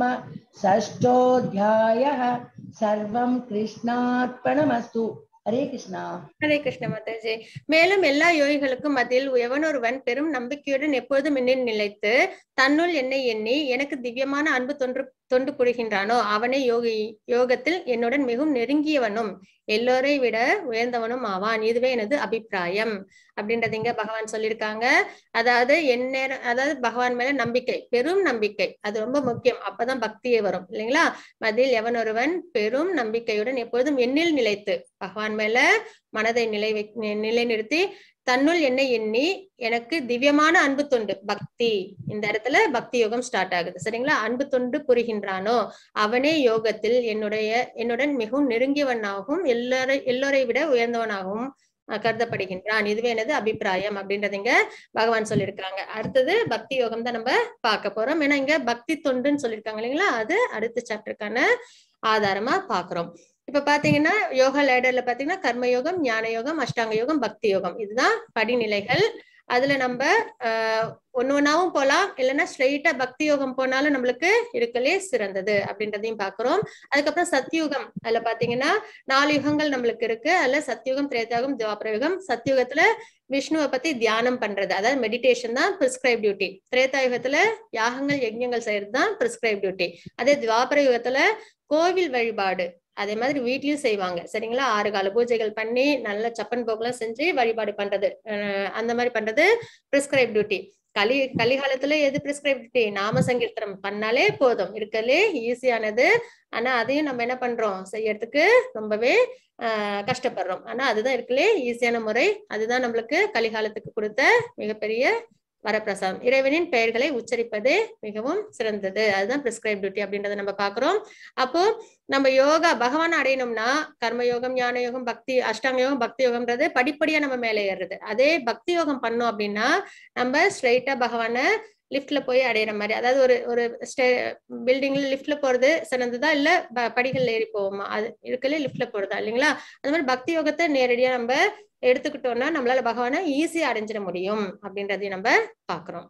षष्ठोऽध्यायः. सर्वं कृष्णार्पणमस्तु. ஹரே கிருஷ்ணா. ஹரே கிருஷ்ண மாதாஜி. மேலும் எல்லா யோகிகளுக்கும் மத்தியில் எவனொருவன் பெரும் நம்பிக்கையுடன் எப்பொழுதும் என்னில் நிலைத்து தன்னுள் என்னை எண்ணி எனக்கு திவ்யமான அன்பு தொன்று தொண்டு புரிகின்றானோ அவனே யோகி யோகத்தில் என்னுடன் மிகவும் நெருங்கியவனும் எல்லோரை விட உயர்ந்தவனும் ஆவான். இதுவே எனது அபிப்பிராயம் அப்படின்றது இங்க பகவான் சொல்லியிருக்காங்க. அதாவது என்ன, அதாவது பகவான் மேல நம்பிக்கை, பெரும் நம்பிக்கை, அது ரொம்ப முக்கியம். அப்பதான் பக்தியே வரும் இல்லைங்களா? மதில் எவன் ஒருவன் பெரும் நம்பிக்கையுடன் எப்பொழுதும் எண்ணில் நிலைத்து பகவான் மேல மனதை நிலை நிலைநிறுத்தி தன்னுள் என்னை எண்ணி எனக்கு திவ்யமான அன்பு தொண்டு, பக்தி, இந்த இடத்துல பக்தி யோகம் ஸ்டார்ட் ஆகுது. சரிங்களா? அன்பு தொண்டு புரிகின்றானோ அவனே யோகத்தில் என்னுடைய என்னுடன் மிகவும் நெருங்கியவனாகவும் எல்லோரை எல்லோரை விட உயர்ந்தவனாகவும் கருதப்படுகின்றான். இதுவே எனது அபிப்பிராயம் அப்படின்றது இங்க பகவான் சொல்லியிருக்காங்க. அடுத்தது பக்தி யோகம் தான் நம்ம பார்க்க போறோம். ஏன்னா இங்க பக்தி தொண்டுன்னு சொல்லியிருக்காங்க இல்லைங்களா? அது அடுத்த சாப்டருக்கான ஆதாரமா பாக்குறோம். இப்ப பாத்தீங்கன்னா யோகா லேடர்ல பாத்தீங்கன்னா கர்ம யோகம், ஞான யோகம், அஷ்டாங்க யோகம், பக்தி யோகம், இதுதான் படிநிலைகள். அதுல நம்ம ஆஹ் ஒன்னு ஒன்னாவும் போலாம், இல்லைன்னா ஸ்ட்ரெயிட்டா பக்தி யோகம் போனாலும் நம்மளுக்கு இருக்கலே சிறந்தது அப்படின்றதையும் பாக்குறோம். அதுக்கப்புறம் சத்யுகம், அதுல பாத்தீங்கன்னா நாலு யுகங்கள் நம்மளுக்கு இருக்கு. அதுல சத்யுகம், திரேதாயுகம், துவாபர யுகம். சத்யுகத்துல விஷ்ணுவை பத்தி தியானம் பண்றது, அதாவது மெடிடேஷன் தான் பிரிஸ்கிரைப் டியூட்டி. திரேதாயுகத்துல யாகங்கள் யஜ்ஞங்கள் செய்யறது தான் பிரிஸ்கிரைப் டியூட்டி. அதே துவாபர யுகத்துல கோவில் வழிபாடு, அதே மாதிரி வீட்லயும் செய்வாங்க. சரிங்களா? ஆறு கால பூஜைகள் பண்ணி நல்ல சப்பன் போக்கெல்லாம் செஞ்சு வழிபாடு பண்றது, அஹ் அந்த மாதிரி பண்றது பிரிஸ்கிரைப் டியூட்டி. கலி கலிகாலத்துல எது பிரிஸ்கிரைப் டியூட்டி? நாம சங்கீர்த்தனம் பண்ணாலே போதும், இருக்கலே ஈஸியானது. ஆனா அதையும் நம்ம என்ன பண்றோம்? செய்யறதுக்கு ரொம்பவே ஆஹ் கஷ்டப்படுறோம். ஆனா அதுதான் இருக்கலே ஈஸியான முறை. அதுதான் நம்மளுக்கு கலிகாலத்துக்கு கொடுத்த மிகப்பெரிய வரப்பிரசாதம். இறைவனின் பெயர்களை உச்சரிப்பதே மிகவும் சிறந்தது. அதுதான் பிரிஸ்கிரைப் டியூட்டி அப்படின்றத நம்ம பாக்குறோம். அப்போ நம்ம யோகா பகவான் அடையணும்னா கர்மயோகம், ஞான யோகம், பக்தி, அஷ்டாங்க யோகம், பக்தி யோகம்ன்றது படிப்படியா நம்ம மேலே ஏறுறது. அதே பக்தி யோகம் பண்ணோம் அப்படின்னா நம்ம ஸ்ட்ரெயிட்டா பகவான லிப்ட்ல போய் அடையிற மாதிரி, அதாவது ஒரு ஒரு ஸ்டே பில்டிங்ல லிப்ட்ல போறது சிறந்ததா இல்ல படிகள் ஏறி போவோமா? அது இருக்கலே லிப்ட்ல போறதா இல்லைங்களா? அது மாதிரி பக்தி யோகத்தை நேரடியா நம்ம எடுத்துக்கிட்டோம்னா நம்மளால பகவானை ஈஸியா அடைஞ்சிட முடியும் அப்படின்றதையும் நம்ம பாக்குறோம்.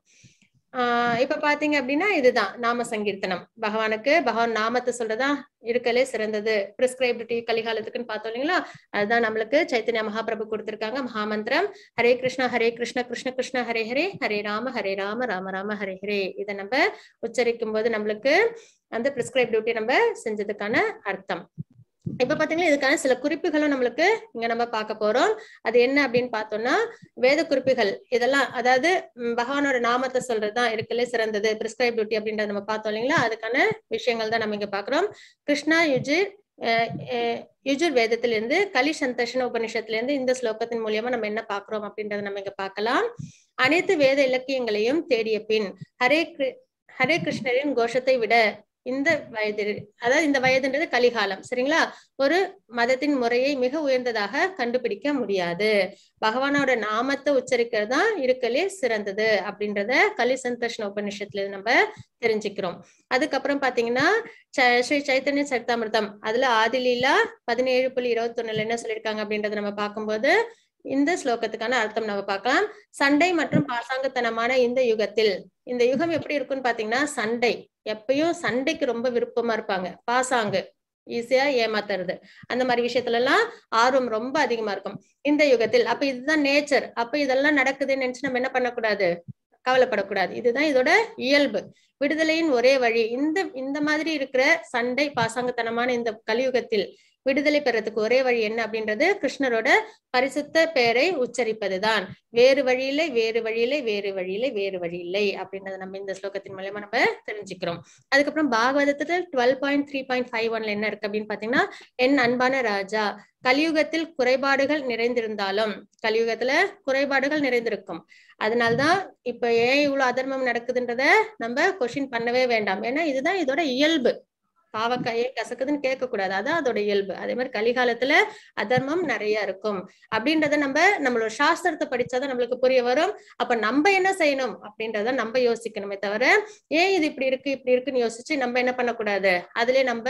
ஆஹ் இப்ப பாத்தீங்க அப்படின்னா இதுதான் நாம சங்கீர்த்தனம். பகவானுக்கு பகவான் நாமத்தை சொல்றதா இருக்கலே சிறந்தது. பிரிஸ்கிரைப் டியூட்டி கலிகாலத்துக்குன்னு பார்த்தோம் இல்லைங்களா? அதுதான் நம்மளுக்கு சைத்தன்யா மகாபிரபு கொடுத்திருக்காங்க மகாமந்திரம். ஹரே கிருஷ்ணா ஹரே கிருஷ்ண கிருஷ்ண கிருஷ்ண ஹரே ஹரே, ஹரே ராம ஹரே ராம ராம ராம ஹரே ஹரே. இதை நம்ம உச்சரிக்கும் போது நம்மளுக்கு அந்த பிரிஸ்கிரைப் டியூட்டி நம்ம செஞ்சதுக்கான அர்த்தம். இப்ப பாத்தீங்கன்னா இதுக்கான சில குறிப்புகளும் நம்மளுக்கு இங்க நம்ம பார்க்க போறோம். அது என்ன அப்படின்னு பார்த்தோம்னா வேத குறிப்புகள் இதெல்லாம், அதாவது பகவானோட நாமத்தை சொல்றதுதான் இருக்கலே சிறந்தது பிரிஸ்கிரைப் டியூட்டி அப்படின்றத நம்ம பார்த்தோம் இல்லைங்களா? அதுக்கான விஷயங்கள் தான் நம்ம இங்க பாக்குறோம். கிருஷ்ணா யுஜிர் யுஜுர் வேதத்திலிருந்து கலி சந்தர்ஷன உபநிஷத்துல இந்த ஸ்லோகத்தின் மூலியமா நம்ம என்ன பாக்குறோம் அப்படின்றத நம்ம இங்க பார்க்கலாம். அனைத்து வேத இலக்கியங்களையும் தேடிய பின் ஹரே ஹரே கிருஷ்ணரின் கோஷத்தை விட இந்த வயது, அதாவது இந்த வயதுன்றது கலிகாலம். சரிங்களா? ஒரு மதத்தின் முறையை மிக உயர்ந்ததாக கண்டுபிடிக்க முடியாது. பகவானோட நாமத்தை உச்சரிக்கிறது தான் இருக்கலே சிறந்தது அப்படின்றத கலி சந்தோஷன உபநிஷத்துல நம்ம தெரிஞ்சுக்கிறோம். அதுக்கப்புறம் பாத்தீங்கன்னா ஸ்ரீ சைத்தன்ய சரிதாமிர்தம் அதுல ஆதிலீலா பதினேழு புள்ளி இருபத்தி ஒண்ணுல என்ன சொல்லியிருக்காங்க அப்படின்றத நம்ம பார்க்கும்போது இந்த ஸ்லோகத்துக்கான அர்த்தம் நம்ம பார்க்கலாம். சண்டை மற்றும் பாசாங்குத்தனமான இந்த யுகத்தில், இந்த யுகம் எப்படி இருக்குன்னு பாத்தீங்கன்னா சண்டை, எப்பயும் சண்டைக்கு ரொம்ப விருப்பமா இருப்பாங்க. பாசாங்கு ஈஸியா ஏமாத்துறது, அந்த மாதிரி விஷயத்துல எல்லாம் ஆர்வம் ரொம்ப அதிகமா இருக்கும் இந்த யுகத்தில். அப்ப இதுதான் நேச்சர். அப்ப இதெல்லாம் நடக்குதுன்னு நினைச்சு நம்ம என்ன பண்ணக்கூடாது, கவலைப்படக்கூடாது. இதுதான் இதோட இயல்பு. விடுதலையின் ஒரே வழி இந்த இந்த மாதிரி இருக்கிற சண்டை பாசாங்குத்தனமான இந்த கலியுகத்தில் விடுதலை பெறதுக்கு ஒரே வழி என்ன அப்படின்றது கிருஷ்ணரோட பரிசுத்த பெயரை உச்சரிப்பதுதான். வேறு வழியில்லை, வேறு வழியில்லை, வேறு வழியில்லை, வேறு வழி இல்லை அப்படின்றத நம்ம இந்த ஸ்லோகத்தின் மூலமா நம்ம தெரிஞ்சுக்கிறோம். அதுக்கப்புறம் பாகவதத்துல twelve point three point five ஒன்ல என்ன இருக்கு அப்படின்னு பாத்தீங்கன்னா, என் அன்பான ராஜா, கலியுகத்தில் குறைபாடுகள் நிறைந்திருந்தாலும், கலியுகத்துல குறைபாடுகள் நிறைந்திருக்கும். அதனால்தான் இப்ப ஏன் இவ்வளவு அதர்மம் நடக்குதுன்றத நம்ம கொஸ்டின் பண்ணவே வேண்டாம். ஏன்னா இதுதான் இதோட இயல்பு. பாவக்காயே கசக்குதுன்னு கேட்க கூடாது, அதான் அதோட இயல்பு. அதே மாதிரி கலிகாலத்துல அதர்மம் நிறைய இருக்கும் அப்படின்றத நம்ம நம்மளோட சாஸ்திரத்தை படிச்சாதான் நம்மளுக்கு புரிய வரும். அப்ப நம்ம என்ன செய்யணும் அப்படின்றத நம்ம யோசிக்கணுமே தவிர ஏன் இது இப்படி இருக்கு இப்படி இருக்குன்னு யோசிச்சு நம்ம என்ன பண்ணக்கூடாது, அதுலயே நம்ம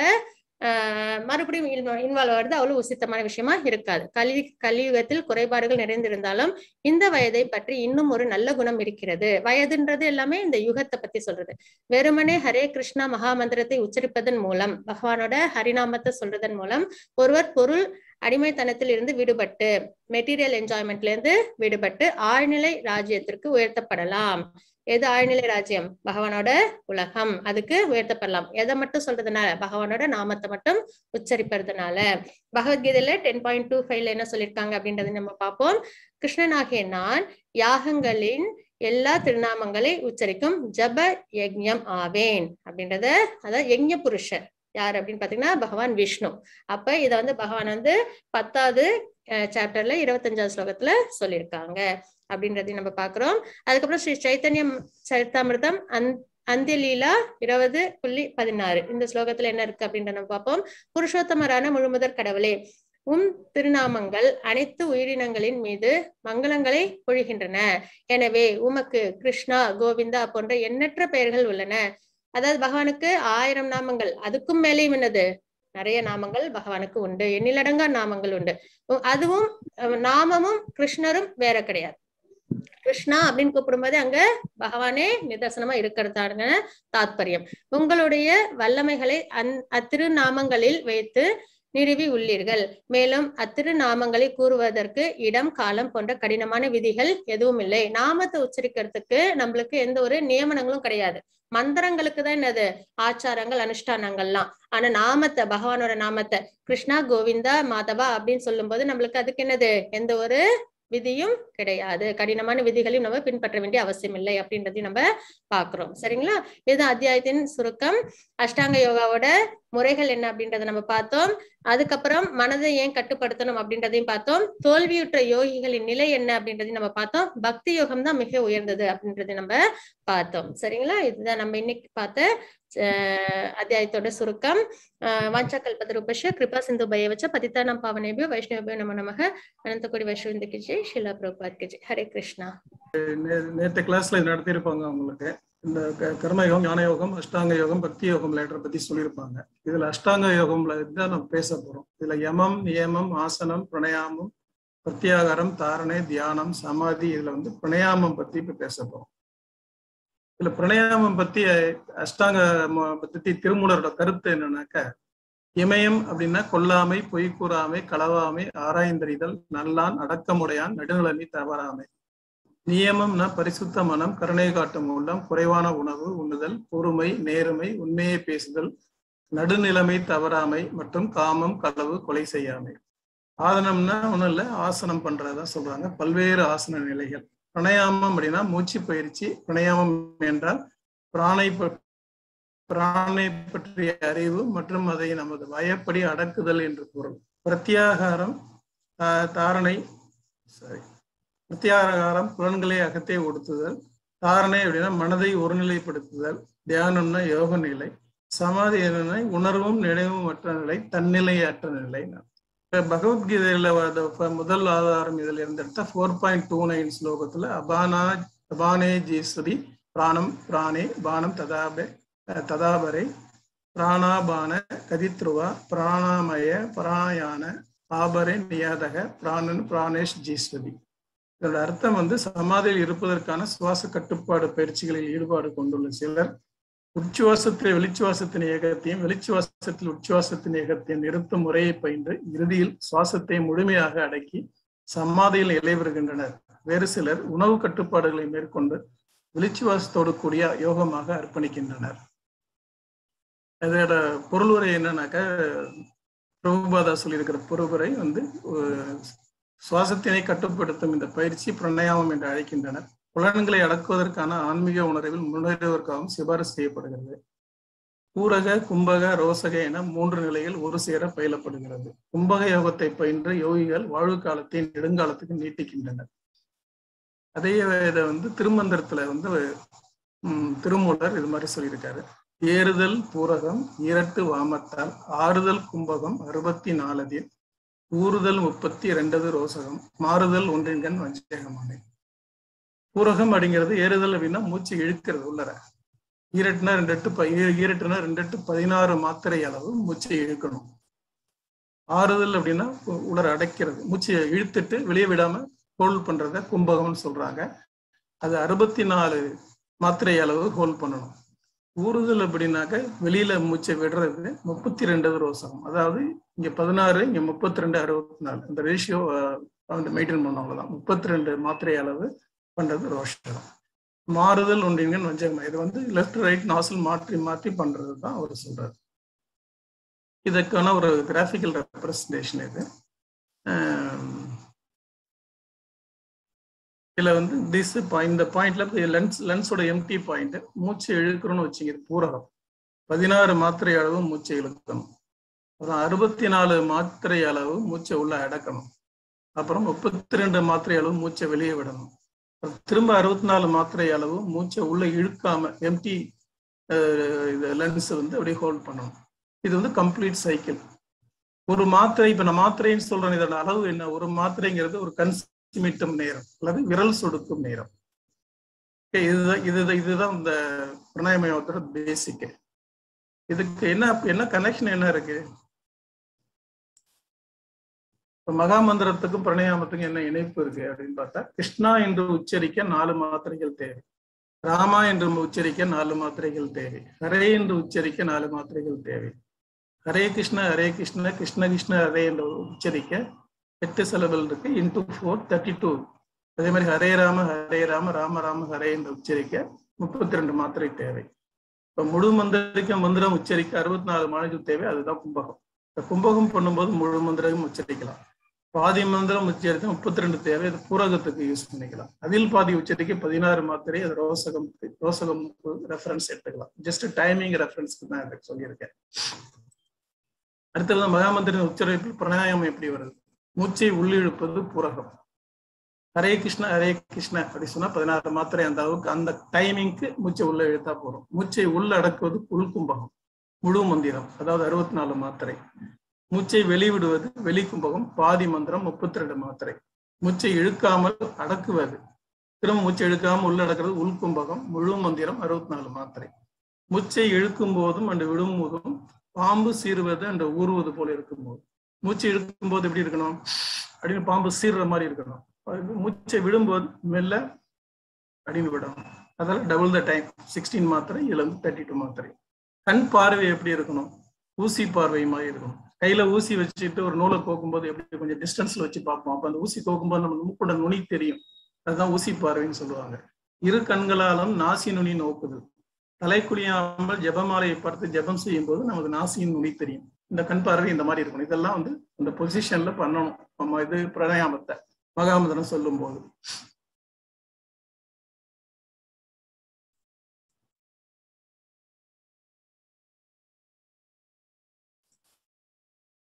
ஆஹ் மறுபடியும் இன்வால்வ் ஆகுறது அவ்வளவு உசித்தமான விஷயமா இருக்காது. கலி கலியுகத்தில் குறைபாடுகள் நிறைந்திருந்தாலும் இந்த வயதை பற்றி இன்னும் ஒரு நல்ல குணம் இருக்கிறது. வயதுன்றது எல்லாமே இந்த யுகத்தை பத்தி சொல்றது. வெறுமனே ஹரே கிருஷ்ணா மகா மந்திரத்தை உச்சரிப்பதன் மூலம், பகவானோட ஹரிநாமத்தை சொல்றதன் மூலம் ஒருவர் பொருள் அடிமைத்தனத்தில் இருந்து விடுபட்டு, மெட்டீரியல் என்ஜாய்மெண்ட்ல இருந்து விடுபட்டு ஆழ்நிலை ராஜ்யத்திற்கு உயர்த்தப்படலாம். எது ஆழ்நிலை ராஜ்யம்? பகவானோட உலகம். அதுக்கு உயர்த்தப்படலாம். எதை மட்டும் சொல்றதுனால? பகவானோட நாமத்தை மட்டும் உச்சரிப்பதுனால. பகவத்கீதையில டென் பாயிண்ட் டூ ஃபைவ்ல என்ன சொல்லியிருக்காங்க அப்படின்றத நம்ம பார்ப்போம். கிருஷ்ணனாகிய நான் யாகங்களின் எல்லா திருநாமங்களை உச்சரிக்கும் ஜப யஜ்ஞம் ஆவேன் அப்படின்றத, அதாவது யஜ்ஞ புருஷர் யார் அப்படின்னு பாத்தீங்கன்னா பகவான் விஷ்ணு. அப்ப இத வந்து பகவான் வந்து பத்தாவது சாப்டர்ல இருபத்தஞ்சாவது ஸ்லோகத்துல சொல்லியிருக்காங்க அப்படின்றதையும் நம்ம பாக்குறோம். அதுக்கப்புறம் ஸ்ரீ சைத்தன்யம் சரிதாமிர்தம் அந் அந்தியலீலா இருபது புள்ளி பதினாறு இந்த ஸ்லோகத்துல என்ன இருக்கு அப்படின்றத நம்ம பார்ப்போம். புருஷோத்தமரான முழுமுதற் கடவுளே, உம் திருநாமங்கள் அனைத்து உயிரினங்களின் மீது மங்களங்களை பொழிகின்றன. எனவே உமக்கு கிருஷ்ணா, கோவிந்தா போன்ற எண்ணற்ற பெயர்கள் உள்ளன. அதாவது பகவானுக்கு ஆயிரம் நாமங்கள், அதுக்கும் மேலேயும் என்னது நிறைய நாமங்கள் பகவானுக்கு உண்டு. எண்ணிலடங்கா நாமங்கள் உண்டு. அதுவும் நாமமும் கிருஷ்ணரும் வேற கிடையாது. கிருஷ்ணா அப்படின்னு கூப்பிடும்போது அங்க பகவானே நிதர்சனமா இருக்கிறதான தாத்பரியம். உங்களுடைய வல்லமைகளை அந் அத்திருநாமங்களில் வைத்து நிறுவி உள்ளீர்கள். மேலும் அத்திருநாமங்களை கூறுவதற்கு இடம், காலம் போன்ற கடினமான விதிகள் எதுவும் இல்லை. நாமத்தை உச்சரிக்கிறதுக்கு நம்மளுக்கு எந்த ஒரு நியமனங்களும் கிடையாது. மந்திரங்களுக்கு தான் என்னது ஆச்சாரங்கள், அனுஷ்டானங்கள்லாம். ஆனா நாமத்தை, பகவானோட நாமத்தை கிருஷ்ணா, கோவிந்தா, மாதவா அப்படின்னு சொல்லும் போது நம்மளுக்கு அதுக்கு என்னது எந்த ஒரு விதியும் கிடையாது. கடினமான விதிகளையும் நம்ம பின்பற்ற வேண்டிய அவசியம் இல்லை அப்படின்றதையும் நம்ம பாக்குறோம். சரிங்களா? இது அத்தியாயத்தின் சுருக்கம். அஷ்டாங்க யோகாவோட முறைகள் என்ன அப்படின்றத நம்ம பார்த்தோம். அதுக்கப்புறம் மனதை ஏன் கட்டுப்படுத்தணும் அப்படின்றதையும் பார்த்தோம். தோல்வியுற்ற யோகிகளின் நிலை என்ன அப்படின்றதையும் நம்ம பார்த்தோம். பக்தி யோகம் தான் மிக உயர்ந்தது அப்படின்றத நம்ம பார்த்தோம். சரிங்களா? இதுதான் நம்ம இன்னைக்கு பார்த்த அஹ் அத்தியாயத்தோட சுருக்கம். அஹ் வாஞ்சா கல்பதரூபஷ கிருபா சிந்து பயவச்ச பதிதானாம் பாவனேபியோ வைஷ்ணவேபியோ நமோ நமக. அனந்த கோடி வைஷ்ணவந்திக்கு ஜெய், ஷீலா பிரபுபாத்க்கு ஜெய். ஹரே கிருஷ்ணா. நேற்று கிளாஸ்ல நடத்தியிருப்பாங்க உங்களுக்கு. இந்த கர்மயோகம், ஞான யோகம், அஷ்டாங்க யோகம், பக்தி யோகம் லேட்டரை பத்தி சொல்லியிருப்பாங்க. இதுல அஷ்டாங்க யோகம்ல தான் நம்ம பேச போறோம். இதுல யமம், நியமம், ஆசனம், பிரணயாமம், பிரத்யாகாரம், தாரணை, தியானம், சமாதி, இதுல வந்து பிரணயாமம் பத்தி இப்ப பேச போறோம். இதுல பிரணயாமம் பத்தி அஷ்டாங்க பத்தி திருமூலரோட கருத்து என்னன்னாக்க, இமயம் அப்படின்னா கொல்லாமை, பொய் கூறாமை, களவாமை, ஆராய்ந்தறிதல், நல்லான், அடக்கமுடையான், நடுநிலைமை தவறாமை. நியமம்னா பரிசுத்த மனம், கருணை காட்டும் உள்ளம், குறைவான உணவு உண்ணுதல், பொறுமை, நேர்மை, உண்மையை பேசுதல், நடுநிலைமை தவறாமை மற்றும் காமம், களவு, கொலை செய்யாமை. ஆசனம்னா ஒண்ணும் இல்லை, ஆசனம் பண்றதான் சொல்றாங்க. பல்வேறு ஆசன நிலைகள். பிரணயாமம் அப்படின்னா மூச்சு பயிற்சி. பிரணயாமம் என்றால் பிராணை பிராணை பற்றிய அறிவு மற்றும் அதை நமது வயப்படி அடக்குதல் என்று பொருள். பிரத்யாகாரம், தாரணை சரி பிரத்யாகாரம் புலன்களை அகத்தை ஒடுத்துதல். தாரணை அப்படின்னா மனதை ஒருநிலைப்படுத்துதல். தியானம்னா யோக நிலை. சமாதி என்னன்னா உணர்வும் நினைவும் அற்ற நிலை, தன்னிலையற்ற நிலை. இப்ப பகவத்கீதையில முதல் ஆதாரம் இதுல இருந்து எடுத்தா ஃபோர் பாயிண்ட் டூ நைன் ஸ்லோகத்துல அபானா அபானே ஜீஸ்வரி பிராணம் பிராணே பானம் ததாபே ததாபரை பிராணாபான கதித்ருவா பிராணாமய பிராணாயான ஆபரே நியாதக பிராணன் பிராணேஷ் ஜீஸ்வதி. இதோட அர்த்தம் வந்து சமாதியில் இருப்பதற்கான சுவாச கட்டுப்பாடு பயிற்சிகளில் ஈடுபாடு கொண்டுள்ள சிலர் உச்சுவாசத்தில் வெளிச்சுவாசத்தின் இயக்கத்தையும் வெளிச்சுவாசத்தில் உச்சுவாசத்தின் இயக்கத்தையும் நிறுத்தும் முறையை பயின்று இறுதியில் சுவாசத்தை முழுமையாக அடக்கி சமாதியில் நிலை பெறுகின்றனர். வேறு சிலர் உணவு கட்டுப்பாடுகளை மேற்கொண்டு வெளிச்சுவாசத்தோடு கூடிய யோகமாக அர்ப்பணிக்கின்றனர். அதோட பொருளுரை என்னன்னாக்க, பிரபுபாதா சொல்லியிருக்கிற பொருளுரை வந்து சுவாசத்தினை கட்டுப்படுத்தும் இந்த பயிற்சி பிரணயாமம் என்று அழைக்கின்றனர். புலன்களை அடக்குவதற்கான ஆன்மீக உணர்வில் முன்னேறுவதற்காகவும் சிபாரிசு செய்யப்படுகிறது. பூரக, கும்பக, ரோசக என மூன்று நிலையில் ஒரு சேர பயிலப்படுகிறது. கும்பக யோகத்தை பயின்று யோகிகள் வாழ்வு காலத்தை நெடுங்காலத்துக்கு நீட்டிக்கின்றனர். அதே இதை வந்து திருமந்திரத்துல வந்து உம் திருமூலர் இது மாதிரி சொல்லியிருக்காரு. ஏறுதல் பூரகம் இரட்டு வாமத்தால், ஆறுதல் கும்பகம் அறுபத்தி நாலதில், ஊறுதல் முப்பத்தி இரண்டது ரோசகம், மாறுதல் ஒன்றின்கண் வஞ்சகமானே. பூரகம் அப்படிங்கிறது ஏறுதல் அப்படின்னா மூச்சு இழுக்கிறது உள்ளர. ஈரட்டுனா ரெண்டு எட்டு ப ஈரட்டுனா ரெண்டு எட்டு பதினாறு மாத்திரை அளவு மூச்சை இழுக்கணும். ஆறுதல் அப்படின்னா உலர அடைக்கிறது, மூச்சை இழுத்துட்டு வெளியே விடாம ஹோல்ட் பண்றத கும்பகம்னு சொல்றாங்க. அது அறுபத்தி நாலு மாத்திரை அளவு ஹோல்ட் பண்ணணும். ஊறுதல் அப்படின்னாக்க வெளியில மூச்சை விடுறது முப்பத்தி ரெண்டாவது ரோசகம். அதாவது இங்க பதினாறு, இங்க முப்பத்தி ரெண்டு அறுபத்தி நாலு இந்த ரேஷியோ வந்து மெயின்டைன் பண்ணவங்கதான். முப்பத்தி ரெண்டு மாத்திரை அளவு பண்றது ரோஷகம். மாறுதல் ஒன்றின்கண் வஞ்சகம். இது வந்து லெஃப்ட் ரைட் நாசில் மாற்றி மாற்றி பண்றது தான் அவர் சொல்றாரு. இதற்கான ஒரு கிராஃபிக்கல் ரெப்ரசன்டேஷன் இது. இதுல வந்து திஸ் இந்த பாயிண்ட்ல லென்ஸ் லென்ஸோட எம்டி பாயிண்ட் மூச்சு இழுக்கிறோம்னு வச்சுங்க. பூரகம் பதினாறு மாத்திரை அளவு மூச்சை இழுக்கணும். அப்புறம் அறுபத்தி நாலு மாத்திரை அளவு மூச்சை உள்ள அடக்கணும். அப்புறம் முப்பத்தி ரெண்டு மாத்திரை அளவு மூச்சை வெளியே விடணும். திரும்ப அறுபத்தி நாலு மாத்திரை அளவு மூச்சை உள்ள இழுக்காம எம்டி இது லென்ஸ் வந்து அப்படியே ஹோல்ட் பண்ணணும். இது வந்து கம்ப்ளீட் சைக்கிள். ஒரு மாத்திரை, இப்ப நான் மாத்திரைன்னு சொல்றேன், இதோட அளவு என்ன? ஒரு மாத்திரைங்கிறது ஒரு கன்ஸ் மீட்டும் நேரம் அல்லது விரல் சொடுக்கும் நேரம். இதுதான் இது இதுதான் இந்த பிரணாயாம யோகத்தோட பேசிக். இதுக்கு என்ன என்ன கனெக்ஷன் என்ன இருக்கு? மகா மந்திரத்துக்கும் பிரணயாமத்துக்கும் என்ன இணைப்பு இருக்கு அப்படின்னு பார்த்தா, கிருஷ்ணா என்று உச்சரிக்க நாலு மாத்திரைகள் தேவை, ராமா என்று உச்சரிக்க நாலு மாத்திரைகள் தேவை, ஹரே என்று உச்சரிக்க நாலு மாத்திரைகள் தேவை, ஹரே கிருஷ்ண ஹரே கிருஷ்ண கிருஷ்ண கிருஷ்ண ஹரே என்று உச்சரிக்க எட்டு சிலபல் இருக்கு, இன்டூ ஃபோர் தேர்ட்டி டூ. அதே மாதிரி ஹரே ராம ஹரே ராம ராம ராம ஹரே என்று உச்சரிக்க முப்பத்தி ரெண்டு மாத்திரை தேவை. இப்போ முழு மந்திரிக்க மந்திரம் உச்சரிக்க அறுபத்தி நாலு மாநிலம் தேவை. அதுதான் கும்பகம். இந்த கும்பகம் பண்ணும்போது முழு மந்திரம் உச்சரிக்கலாம். பாதி மந்திரம் உச்சரிக்க முப்பத்தி ரெண்டு தேவை. அது பூரகத்துக்கு யூஸ் பண்ணிக்கலாம். அதில் பாதி உச்சரிக்க பதினாறு மாத்திரை. அது ரோசகம் ரோசகம் ரெஃபரன்ஸ் எடுத்துக்கலாம். ஜஸ்ட் டைமிங் ரெஃபரன்ஸ்க்கு தான் எனக்கு சொல்லியிருக்கேன். அடுத்தது மகாமந்திரின் உச்சரிப்பில் பிரணாயாமம் எப்படி வருது? மூச்சை உள்ளிழுப்பது பூரகம். ஹரே கிருஷ்ண ஹரே கிருஷ்ண அப்படி சொன்னா பதினாறு மாத்திரை அந்த அளவுக்கு அந்த டைமிங்க்கு மூச்சை உள்ள இழுத்தா போறோம். மூச்சை உள்ள அடக்குவது உள்கும்பகம் முழு மந்திரம், அதாவது அறுபத்தி நாலு மாத்திரை. மூச்சை வெளிவிடுவது வெளி கும்பகம் பாதி மந்திரம் முப்பத்தி ரெண்டு மாத்திரை. மூச்சை இழுக்காமல் அடக்குவது, திரும்ப மூச்சை இழுக்காமல் உள்ள அடக்கிறது உள்கும்பகம் முழு மந்திரம் அறுபத்தி நாலு மாத்திரை. மூச்சை இழுக்கும் போதும் அன்று விடும் போதும் பாம்பு சீறுவது அன்று ஊறுவது போல இருக்கும்போது, மூச்சை இழுக்கும் போது எப்படி இருக்கணும் அப்படின்னு பாம்பு சீர்ற மாதிரி இருக்கணும். மூச்சை விடும்போது மெல்ல அப்படின்னு விடணும். அதனால டபுள் த டைம் சிக்ஸ்டீன் மாத்திரை, இதுல வந்து தேர்ட்டி டூ மாத்திரை. கண் பார்வை எப்படி இருக்கணும்? ஊசி பார்வை மாதிரி இருக்கணும். கையில ஊசி வச்சுட்டு ஒரு நூலை கோக்கும்போது எப்படி கொஞ்சம் டிஸ்டன்ஸ்ல வச்சு பார்ப்போம். அப்ப அந்த ஊசி கோக்கும்போது நம்ம மூக்கோட நுனி தெரியும். அதுதான் ஊசி பார்வைன்னு சொல்லுவாங்க. இரு கண்களாலும் நாசி நுனி நோக்குது. தலை குளியாமல் ஜபமாலையை பார்த்து ஜபம் செய்யும் போது நமக்கு நாசியின் நுனி தெரியும். இந்த கண் பார்வை இந்த மாதிரி இருக்கணும். இதெல்லாம் வந்து இந்த பொசிஷன்ல பண்ணணும் நம்ம இது பிரணயாமத்தை மகாமந்திரம் சொல்லும் போது.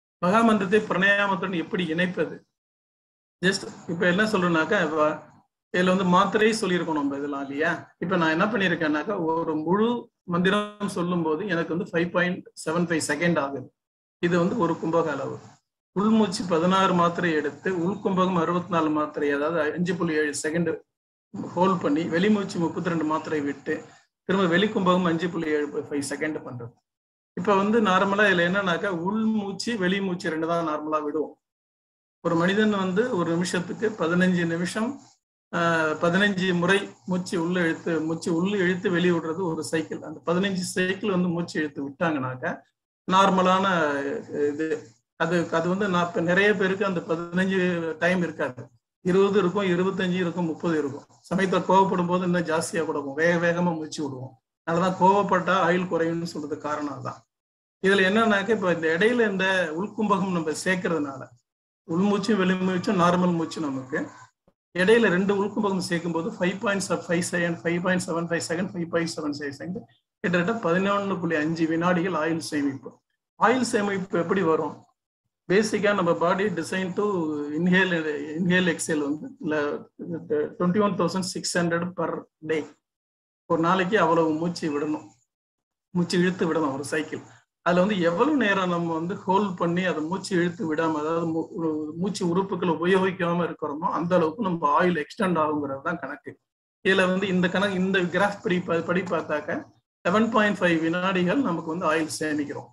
மகாமந்திரத்தை பிரணயாமத்துடன் எப்படி இணைப்பது? ஜஸ்ட் இப்ப என்ன சொல்றேன்னாக்கா, இதுல வந்து மாத்திரை சொல்லியிருக்கோம் நம்ம இதெல்லாம் இல்லையா. இப்ப நான் என்ன பண்ணிருக்கேன்னாக்கா ஒரு முழு மந்திரம் சொல்லும் போது எனக்கு வந்து five point seven five second ஆகுது. இது வந்து ஒரு கும்பக அளவு. உள்மூச்சு பதினாறு மாத்திரை எடுத்து உள்கும்பகம் அறுபத்தி நாலு மாத்திரை, அதாவது அஞ்சு புள்ளி ஏழு செகண்ட் ஹோல்ட் பண்ணி வெளிமூச்சு முப்பத்தி ரெண்டு மாத்திரை விட்டு திரும்ப வெளிக்கும்பகம் அஞ்சு புள்ளி ஏழு ஃபைவ் செகண்ட் பண்றது. இப்ப வந்து நார்மலா இதுல என்னன்னாக்கா உள்மூச்சு வெளிமூச்சு ரெண்டு தான் நார்மலா விடுவோம். ஒரு மனிதன் வந்து ஒரு நிமிஷத்துக்கு பதினஞ்சு நிமிஷம் ஆஹ் பதினஞ்சு முறை மூச்சு உள்ள இழுத்து மூச்சு உள்ள இழுத்து வெளியே விடுறது ஒரு சைக்கிள். அந்த பதினஞ்சு சைக்கிள் வந்து மூச்சு இழுத்து விட்டாங்கனாக்கா நார்மலான இது. அது அது வந்து நான் இப்ப நிறைய பேருக்கு அந்த பதினஞ்சு டைம் இருக்காது, இருபது இருக்கும், இருபத்தஞ்சு இருக்கும், முப்பது இருக்கும். சமயத்துல கோவப்படும் போது இன்னும் ஜாஸ்தியா கொடுக்கும், வேக வேகமா மூச்சு விடுவோம். அதனாலதான் கோவப்பட்டா ஆயுள் குறையும்னு சொல்றது காரணம் தான். இதுல என்னன்னாக்க இப்ப இந்த இடையில இந்த உள்கும்பகம் நம்ம சேர்க்கறதுனால உள்மூச்சும் வெளிமூச்சும் நார்மல் மூச்சு, நமக்கு இடையில ரெண்டு உள்கும்பகம் சேர்க்கும் போது five point five second five point seven five second five point seven five second கிட்டத்தட்ட பதினொன்று புள்ளி அஞ்சு வினாடிகள் ஆயுள் சேமிப்பு. ஆயுள் சேமிப்பு எப்படி வரும்? பேசிக்கா நம்ம body design to inhale inhale exhale வந்து twenty one thousand six hundred per day. ஒரு நாளைக்கு அவ்வளவு மூச்சு விடணும், மூச்சு இழுத்து விடணும் ஒரு சைக்கிள். அதுல வந்து எவ்வளவு நேரம் நம்ம வந்து ஹோல்ட் பண்ணி அதை மூச்சு இழுத்து விடாம, அதாவது மூச்சு உறுப்புகளை உபயோகிக்காம இருக்கிறோமோ அந்த அளவுக்கு நம்ம ஆயுள் எக்ஸ்டெண்ட் ஆகுங்கிறது தான் கணக்கு. இதுல வந்து இந்த கணக்கு இந்த கிராஃப் படி படி பார்த்தாக்க செவன் பாயிண்ட் ஃபைவ் வினாடிகள் நமக்கு வந்து ஆயுள் சேமிக்கிறோம்.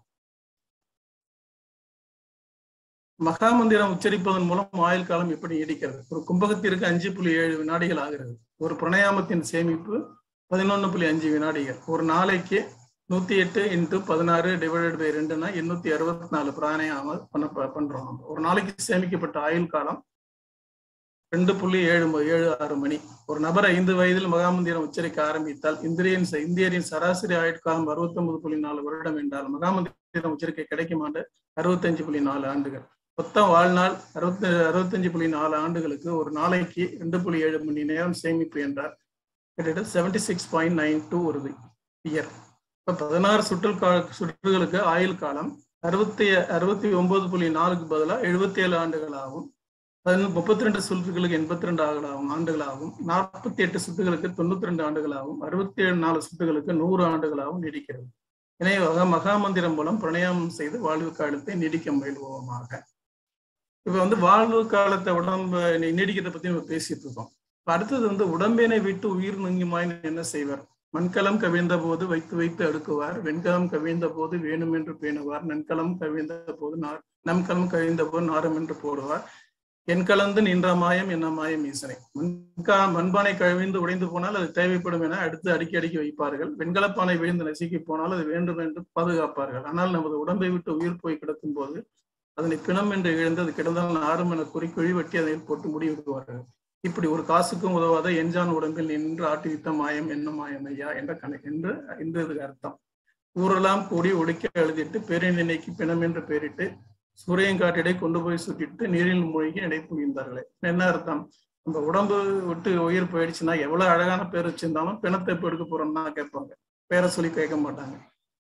மகாமந்திரம் உச்சரிப்பதன் மூலம் ஆயுள் காலம் எப்படி நீடிக்கிறது? ஒரு கும்பகத்திற்கு அஞ்சு புள்ளி ஏழு வினாடிகள் ஆகிறது. ஒரு பிரணயாமத்தின் சேமிப்பு பதினொன்னு புள்ளி அஞ்சு வினாடிகள். ஒரு நாளைக்கு நூத்தி எட்டு இன்ட்டு பதினாறு டிவைடட் பை ரெண்டுன்னா எண்ணூத்தி அறுபத்தி நாலு பிராணாயாம பண்ண பண்றோம் நம்ம. ஒரு நாளைக்கு சேமிக்கப்பட்ட ஆயுள் காலம் ரெண்டு புள்ளி ஏழு ஏழு ஆறு மணி. ஒரு நபர் ஐந்து வயதில் மகாமந்திரம் உச்சரிக்க ஆரம்பித்தால் இந்திரியன் இந்தியரின் சராசரி ஆயுட்காலம் அறுபத்தி ஒன்பது புள்ளி நாலு வருடம் என்றால் மகாமந்திரம் உச்சரிக்க கிடைக்கும் ஆண்டு அறுபத்தஞ்சு புள்ளி நாலு ஆண்டுகள். மொத்தம் வாழ்நாள் அறுபத்தி அறுபத்தஞ்சு புள்ளி நாலு ஆண்டுகளுக்கு ஒரு நாளைக்கு ரெண்டு புள்ளி ஏழு மணி நேரம் சேமிப்பு என்றால் கிட்டத்தட்ட seventy six point nine two வருது இயர். இப்போ பதினாறு சுற்று கா சுற்றுகளுக்கு ஆயுள் காலம் அறுபத்தி அறுபத்தி ஒன்பது புள்ளி நாலுக்கு பதிலாக எழுபத்தி ஏழு ஆண்டுகள் ஆகும். முப்பத்தி ரெண்டு சுற்றுகளுக்கு எண்பத்தி ரெண்டு ஆண்டுகளாகும் ஆண்டுகளாகும் நாற்பத்தி எட்டு சுற்றுகளுக்கு தொண்ணூத்தி ரெண்டு ஆண்டுகளாகும் அறுபத்தி ஏழு நாலு சுற்றுகளுக்கு நூறு ஆண்டுகளாகவும் நீடிக்கிறது. எனவே மகாமந்திரம் மூலம் பிரணயாமம் செய்து வாழ்வு காலத்தை நீடிக்க முயல்வோமாக. இப்ப வந்து வாழ்வு காலத்தை உடம்ப நீடிக்கிறத பத்தி நம்ம பேசிட்டு இருக்கோம். இப்ப அடுத்தது வந்து உடம்பினை விட்டு உயிர் நீங்குமாய் என்ன செய்வார்? மண்கலம் கவிழ்ந்த போது வைத்து வைத்து அடுக்குவார், வெண்கலம் கவிழ்ந்த போது வேணும் என்று பேணுவார், நன்கலம் கவிழ்ந்த போது நார் நம்கலம் கவிழ்ந்த போது நாரம் என்று போடுவார், என் கலந்து நின்ற மாயம் என்ன மாயம் ஈசனை. மண்கா மண்பானை கவிழ்ந்து உடைந்து போனால் அது தேவைப்படும் என அடுத்து அடுக்கி அடுக்கி வைப்பார்கள், வெண்கலப்பானை விழுந்து நசுக்கி போனால் அது வேண்டும் என்று பாதுகாப்பார்கள். ஆனால் நமது உடம்பை விட்டு உயிர் போய் கிடக்கும் போது அதனை பிணம் என்று இழந்து அது கிடந்தால் நாரும் என குறி குழி வெட்டி அதை போட்டு முடிவிடுவார்கள். இப்படி ஒரு காசுக்கும் உதவாத எஞ்சான் உடம்பில் நின்று ஆட்டுவித்த மாயம் என்ன மாயம் ஐயா என்ற கணக்கு என்று இன்றது அர்த்தம். ஊரெல்லாம் கூடி ஒடுக்கி எழுதிட்டு பேரை நினைக்கு பிணம் என்று பெயரிட்டு சூரியங்காட்டிடை கொண்டு போய் சுட்டிட்டு நீரில் மூழ்கி இடை புரிந்தார்களே. என்ன அர்த்தம்? நம்ம உடம்பு விட்டு உயிர் போயிடுச்சுன்னா எவ்வளவு அழகான பேர் வச்சிருந்தாலும் பிணத்தை எப்ப எடுக்க போறோம்னா கேட்பாங்க, பேரை சொல்லி கேட்க மாட்டாங்க.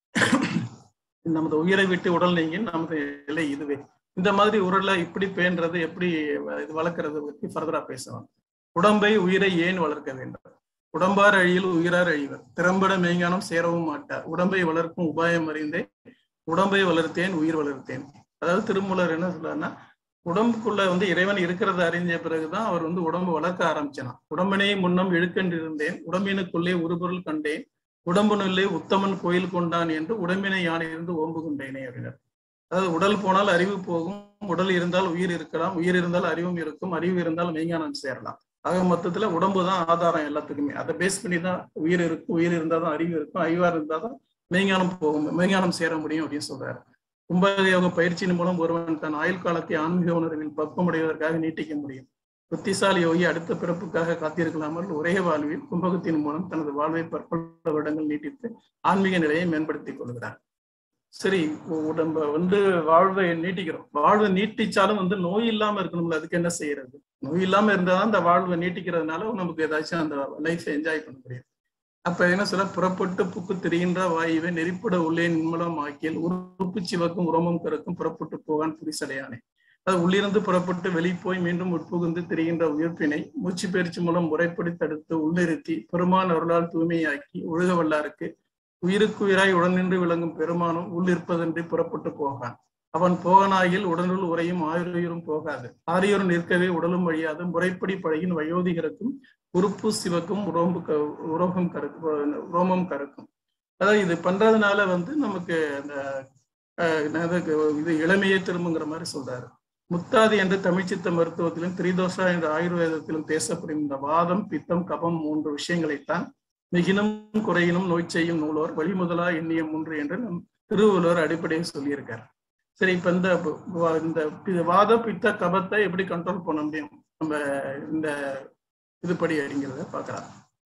நமது உயிரை விட்டு உடல் நீங்கி நமது நிலை இதுவே. இந்த மாதிரி உடலை இப்படி பேன்றது எப்படி இது வளர்க்கறது பற்றி ஃபர்தரா பேசலாம். உடம்பை உயிரை ஏன் வளர்க்க வேண்டும்? உடம்பார் அழியில் உயிரார் அழிவர், திறம்பட மெய்ஞானம் சேரவும் மாட்டார், உடம்பை வளர்க்கும் உபாயம் அறிந்தே உடம்பை வளர்த்தேன் உயிர் வளர்த்தேன். அதாவது திருமூலர் என்ன சொல்றாருன்னா, உடம்புக்குள்ள வந்து இறைவன் இருக்கிறத அறிஞ்ச பிறகுதான் அவர் வந்து உடம்பு வளர்க்க ஆரம்பிச்சான். உடம்பினை முன்னம் இழுக்கென்றிருந்தேன், உடம்பினுக்குள்ளே ஒரு பொருள் கண்டேன், உடம்பினுள்ளே உத்தமன் கோயில் கொண்டான் என்று உடம்பினை யானை இருந்து ஓம்பு கொண்டேனே அப்படின்னார். அதாவது உடல் போனால் அறிவு போகும், உடல் இருந்தால் உயிர் இருக்கலாம், உயிர் இருந்தால் அறிவும் இருக்கும், அறிவு இருந்தால் மெய்ஞானம் சேரலாம். ஆக மொத்தத்துல உடம்பு தான் ஆதாரம் எல்லாத்துக்குமே. அதை பேஸ் பண்ணி தான் உயிர் இருக்கும், உயிர் இருந்தால் தான் அறிவு இருக்கும், அறிவா இருந்தால் தான் மெய்ஞானம் போகும், மெய்ஞானம் சேர முடியும் அப்படின்னு சொல்றாரு. கும்பக யோக பயிற்சியின் மூலம் ஒருவன் தன் ஆயுள் காலத்தை ஆன்மீக உணர்வில் பக்குவமடைவதற்காக நீட்டிக்க முடியும். புத்திசாலி யோகி அடுத்த பிறப்புக்காக காத்திருக்கலாமல் ஒரே வாழ்வில் கும்பகத்தின் மூலம் தனது வாழ்வை பற்பல வருடங்கள் நீட்டித்து ஆன்மீக நிலையை மேம்படுத்திக் கொள்கிறார். சரி, உடம்ப வந்து வாழ்வை நீட்டிக்கிறோம். வாழ்வை நீட்டிச்சாலும் வந்து நோய் இல்லாம இருக்கணும்ல, அதுக்கு என்ன செய்யறது? நோய் இல்லாம இருந்தாதான் அந்த வாழ்வை நீட்டிக்கிறதுனால நமக்கு ஏதாச்சும் அந்த லைஃப் என்ஜாய் பண்ண முடியும். அப்ப என்ன சொல்ல, புறப்பட்டு புக்கு திரிகின்ற வாயுவை நெறிப்பட உள்ளே நிம்மலம் ஆக்கியல் உறுப்பு சிவக்கும் உரோமம் கருக்கும் புறப்பட்டு போகான் புரிசடையானே. அது உள்ளிருந்து புறப்பட்டு வெளி போய் மீண்டும் உட்புகுந்து திரிகின்ற உயிர்ப்பினை மூச்சு பயிற்சி மூலம் முறைப்படி தடுத்து உள்ளிருத்தி பெருமான் அருளால் தூய்மையாக்கி ஒழுக வல்லாருக்கு உயிருக்கு உயிராய் உடன் நின்று விளங்கும் பெருமானும் உள்ளிருப்பதன்றி புறப்பட்டு போகான். அவன் போகனாயில் உடனுள் உரையும் ஆயுறுயிரும் போகாது. ஆரியோரும் நிற்கவே உடலும் வழியாது முறைப்படி பழகின் வயோதிகருக்கும் உறுப்பு சிவக்கும் உரோம்பு க உரோகம் கறக்கும் உரோமம் கறக்கும். அதாவது இது பண்றதுனால வந்து நமக்கு அந்த இது இளமையை திரும்புங்கிற மாதிரி சொல்றாரு. முத்தாதி என்று தமிழ்ச்சித்த மருத்துவத்திலும் திரிதோஷா என்ற ஆயுர்வேதத்திலும் பேசப்படும் இந்த வாதம் பித்தம் கபம் மூன்று விஷயங்களைத்தான் மிகினும் குறையினும் நோய் செய்யும் நூலோர் வழிமுதலா எண்ணிய மூன்று என்று நம் திருவள்ளுவர் அடிப்படையில் சொல்லியிருக்கார். சரி, இப்ப இந்த இந்த வாத பித்த கபத்தை எப்படி கண்ட்ரோல் பண்ண முடியும் நம்ம இந்த இதுபடி அப்படிங்கிறத பார்க்கலாம்.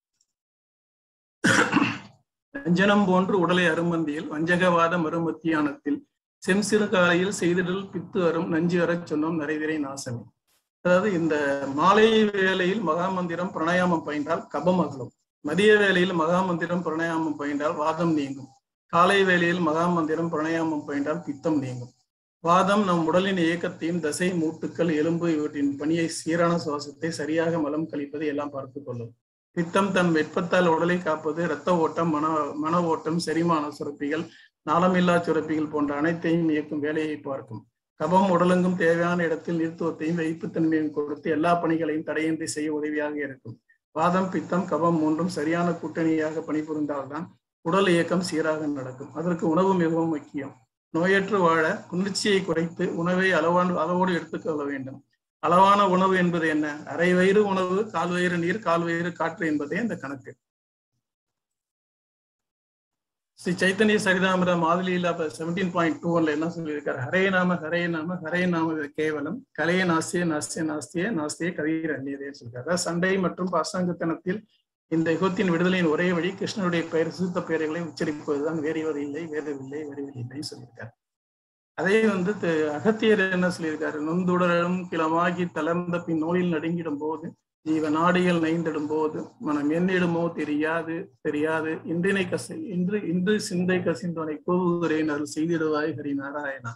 அஞ்சனம் போன்று உடலை அருமந்தியில் வஞ்சகவாத மறுமத்தியானத்தில் செம்சிறு காலையில் செய்திடல் பித்து அரும் நஞ்சு அறச் சொன்னோம் நரைதிரை நாசமே. அதாவது இந்த மாலை வேளையில் மகாமந்திரம் பிரணயாமம் பயின்றால் கபம் அகலும். மதிய வேளையில் மகாமந்திரம் பிரணயாமம் பயின்றால் வாதம் நீங்கும். காலை வேளையில் மகாமந்திரம் பிரணயாமம் பயின்றால் பித்தம் நீங்கும். வாதம் நம் உடலின் இயக்கத்தையும் தசை மூட்டுக்கள் எலும்பு இவற்றின் பணியை சீரான சுவாசத்தை சரியாக மலம் கழிப்பதை எல்லாம் பார்த்து கொள்ளும். பித்தம் தன் வெப்பத்தால் உடலை காப்பது இரத்த ஓட்டம் மன மன ஓட்டம் செரிமான சுரப்பிகள் நாளமில்லா சுரப்பிகள் போன்ற அனைத்தையும் இயக்கும் வேலையை பார்க்கும். கபம் உடலெங்கும் தேவையான இடத்தில் நீர்த்துவத்தையும் வைப்புத்தன்மையும் கொடுத்து எல்லா பணிகளையும் தடையின்றி செய்ய உதவியாக இருக்கும். வாதம் பித்தம் கபம் மூன்றும் சரியான கூட்டணியாக பணிபுரிந்தால்தான் உடல் இயக்கம் சீராக நடக்கும். அதற்கு உணவு மிகவும் முக்கியம். நோயற்று வாழ குளிர்ச்சியை குறைத்து உணவை அளவான அளவோடு எடுத்துக்கொள்ள வேண்டும். அளவான உணவு என்பது என்ன? அரை வயிறு உணவு, கால் வயிறு நீர், கால் வயிறு காற்று என்பதே இந்த கணக்கு. Shri Chaitanya Charitamrita Madhyalila seventeen point two ஒன்ல என்ன சொல்லியிருக்காரு? ஹரே நாம ஹரே நாம ஹரே நாம கேவலம் கலைய நாஸ்திய நாஸ்திய நாஸ்திய நாஸ்திய கவியர் அந்நியதே சொல்லியிருக்காரு. அதாவது சண்டை மற்றும் பாசாங்கத்தனத்தில் இந்த யுகத்தின் விடுதலையின் ஒரே வழி கிருஷ்ணனுடைய பெயர் சுத்த பெயர்களை உச்சரிப்பதுதான். வேறு எவர் இல்லை, வேறு இல்லை, வேறு இல்லை சொல்லியிருக்காரு. அதே வந்து அகத்தியர் என்ன சொல்லியிருக்காரு? நொந்துடலும் கிளமாகி தளர்ந்த பின் நோயில் நடுங்கிடும் போது ஜீவ நாடிகள் நைந்திடும் போது மனம் எண்ணிடுமோ தெரியாது தெரியாது இன்றினை கசி இன்று இன்று சிந்தை கசிந்தவனை கூவுகிறேன் அருள் செய்திடுவாய் ஹரி நாராயணா.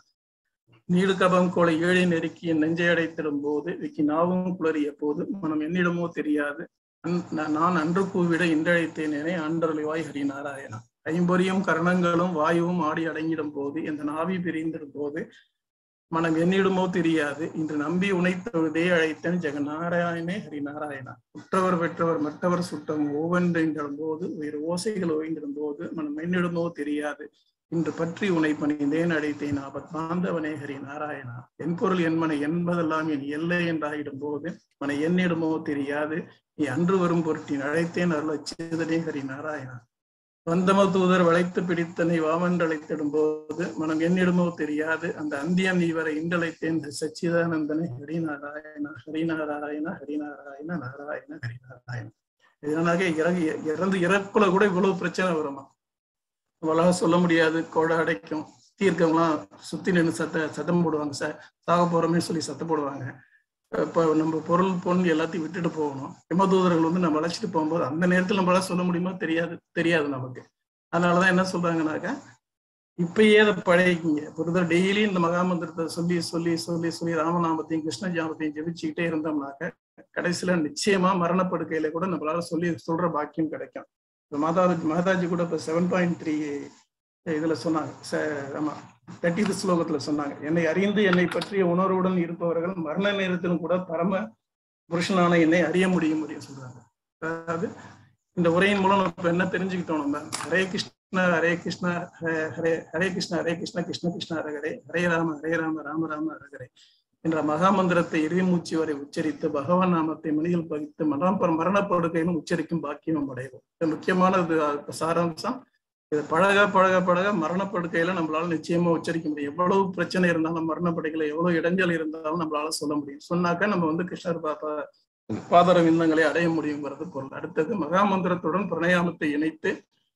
நீடு கபம் கோளை ஏழை நெருக்கி என் நெஞ்சை அடைத்திடும் போது விக்கி நாவும் குளறிய போது மனம் எண்ணிடுமோ தெரியாது நான் அன்று கூவிட இன்றழைத்தேனே அன்றருளிவாய் ஹரி நாராயணா. ஐம்பொறியும் கரணங்களும் வாயுவும் ஆடி அடங்கிடும் போது இந்த நாவி பிரிந்திடும் போது மனம் எண்ணிடுமோ தெரியாது இன்று நம்பி உனைத்தொழுதே அழைத்தன் ஜெகநாராயணே ஹரி நாராயணா. உற்றவர் பெற்றவர் மற்றவர் சுட்டம் ஒவ்வொன்றிடும் போது வேறு ஓசைகள் ஓய்ந்திடும் போது மனம் எண்ணிடுமோ தெரியாது இன்று பற்றி உனை பணிந்தேன் அழைத்தேன் ஆபத்தாந்தவனே ஹரி நாராயணா. என் பொருள் என் மனை என்பதெல்லாம் என் எல்லை என்றாயிடும் போது மனை எண்ணிடுமோ தெரியாது நீ அன்று வரும் பொருட்டின் அழைத்தேன் அருள் அச்சேதனே ஹரி நாராயணா. வந்தம தூதர் வளைத்து பிடித்தனை வாமன்று அழைத்திடும் போது மனம் எண்ணிடுமோ தெரியாது அந்த அந்தியம் நீ வர இன்றழைத்தேன் சச்சிதானந்தனை ஹரிநாராயணா ஹரிநாராயணா ஹரிநாராயண நாராயண ஹரிநாராயணா. இதனாக இறங்கி இறந்து இறப்புல கூட இவ்வளவு பிரச்சனை வருமா? நம்மளால சொல்ல முடியாது. கோடை அடைக்கும். தீர்க்கம்லாம் சுத்தி நின்று சத்த சத்தம் போடுவாங்க. ச சாக போறோமே சொல்லி சத்தம் போடுவாங்க. இப்போ நம்ம பொருள் பொன் எல்லாத்தையும் விட்டுட்டு போகணும். எமதூதர்கள் வந்து நம்ம அழைச்சிட்டு போகும்போது அந்த நேரத்தில் நம்மளால சொல்ல முடியுமா? தெரியாது தெரியாது நமக்கு. அதனாலதான் என்ன சொல்றாங்கன்னாக்கா இப்பயே அதை பழகிக்கிங்க. ஒரு டெய்லி இந்த மகாமந்திரத்தை சொல்லி சொல்லி சொல்லி சொல்லி ராமநாமத்தையும் கிருஷ்ண ஜாமத்தையும் ஜெபிச்சுக்கிட்டே இருந்தோம்னாக்க கடைசியில நிச்சயமா மரணப்படுக்கையில கூட நம்மளால சொல்லி சொல்ற பாக்கியம் கிடைக்கும். இப்போ மாதாஜி மாதாஜி கூட இப்போ செவன் பாயிண்ட் த்ரீ இதுல சொன்னாங்க. ஆமா தேர்ட்டி ஸ்லோகத்துல சொன்னாங்க, என்னை அறிந்து என்னை பற்றிய உணர்வுடன் இருப்பவர்கள் மரண நேரத்திலும் கூட பரம புருஷனான என்னை அறிய முடியும் முடியும் சொல்றாங்க. அதாவது இந்த உரையின் மூலம் நம்ம என்ன தெரிஞ்சுக்கிட்டோம்? நம்ம ஹரே கிருஷ்ணா ஹரே கிருஷ்ணா ஹரே ஹரே கிருஷ்ணா ஹரே கிருஷ்ணா கிருஷ்ண கிருஷ்ணா ஹரே ஹரே ராம ஹரே ராம ராம ராம ஹரே என்ற மகாமந்திரத்தை இறுதிமூச்சு வரை உச்சரித்து பகவான் நாமத்தை மணியில் பதித்து மரண மரணப்படுகையிலும் உச்சரிக்கும் பாக்கியம் அடைவோம். இது முக்கியமானது சாராம்சம். இது பழக பழக பழக மரணப்படுக்கையில நம்மளால நிச்சயமா உச்சரிக்க முடியும். எவ்வளவு பிரச்சனை இருந்தாலும் மரணப்படுக்கையில எவ்வளவு இடைஞ்சல் இருந்தாலும் நம்மளால சொல்ல முடியும். சொன்னாக்க நம்ம வந்து கிருஷ்ணர் பாப்பா பாதர விந்தங்களை அடைய முடியுங்கிறது பொருள். அடுத்தது மகாமந்திரத்துடன் பிரணயாமத்தை இணைத்து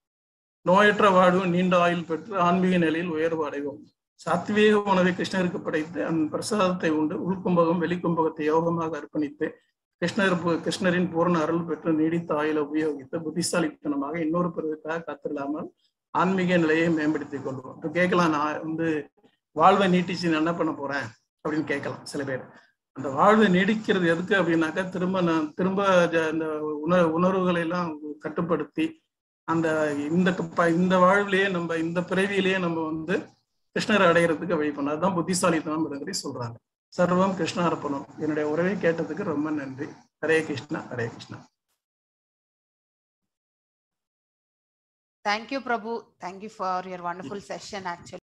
நோயற்ற வாழ்வு நீண்ட ஆயுள் பெற்று ஆன்மீக நிலையில் உயர்வு அடைவோம். சாத்வீக உணவை கிருஷ்ணருக்கு படைத்து அந்த பிரசாதத்தை உண்டு உள்கும்பகம் வெளிக்கும்பகத்தை யோகமாக அர்ப்பணித்து கிருஷ்ணர் கிருஷ்ணரின் பூர்ண அருள் பெற்று நீடித்த ஆயுளை உபயோகித்து புத்திசாலித்தனமாக இன்னொரு பிறகுக்காக காத்திருக்காமல் ஆன்மீக நிலையை மேம்படுத்திக் கொள்வோம். இப்போ கேட்கலாம், நான் வந்து வாழ்வை நீட்டிச்சு நான் என்ன பண்ண போறேன் அப்படின்னு கேட்கலாம் சில பேர். அந்த வாழ்வு நீடிக்கிறது எதுக்கு அப்படின்னாக்கா திரும்ப நான் திரும்ப இந்த உணர் உணர்வுகளை எல்லாம் கட்டுப்படுத்தி அந்த இந்த இந்த வாழ்விலேயே நம்ம இந்த பிறவியிலேயே நம்ம வந்து கிருஷ்ணரை அடையிறதுக்கு வழி பண்ண அதுதான் புத்திசாலித்தனம் மாதிரி சொல்றாங்க. சர்வம் கிருஷ்ணார்ப்பணம். என்னுடைய உறவை கேட்டதுக்கு ரொம்ப நன்றி. Hare Krishna, Hare Krishna. Thank you, Prabhu. Thank you for your wonderful session, actually.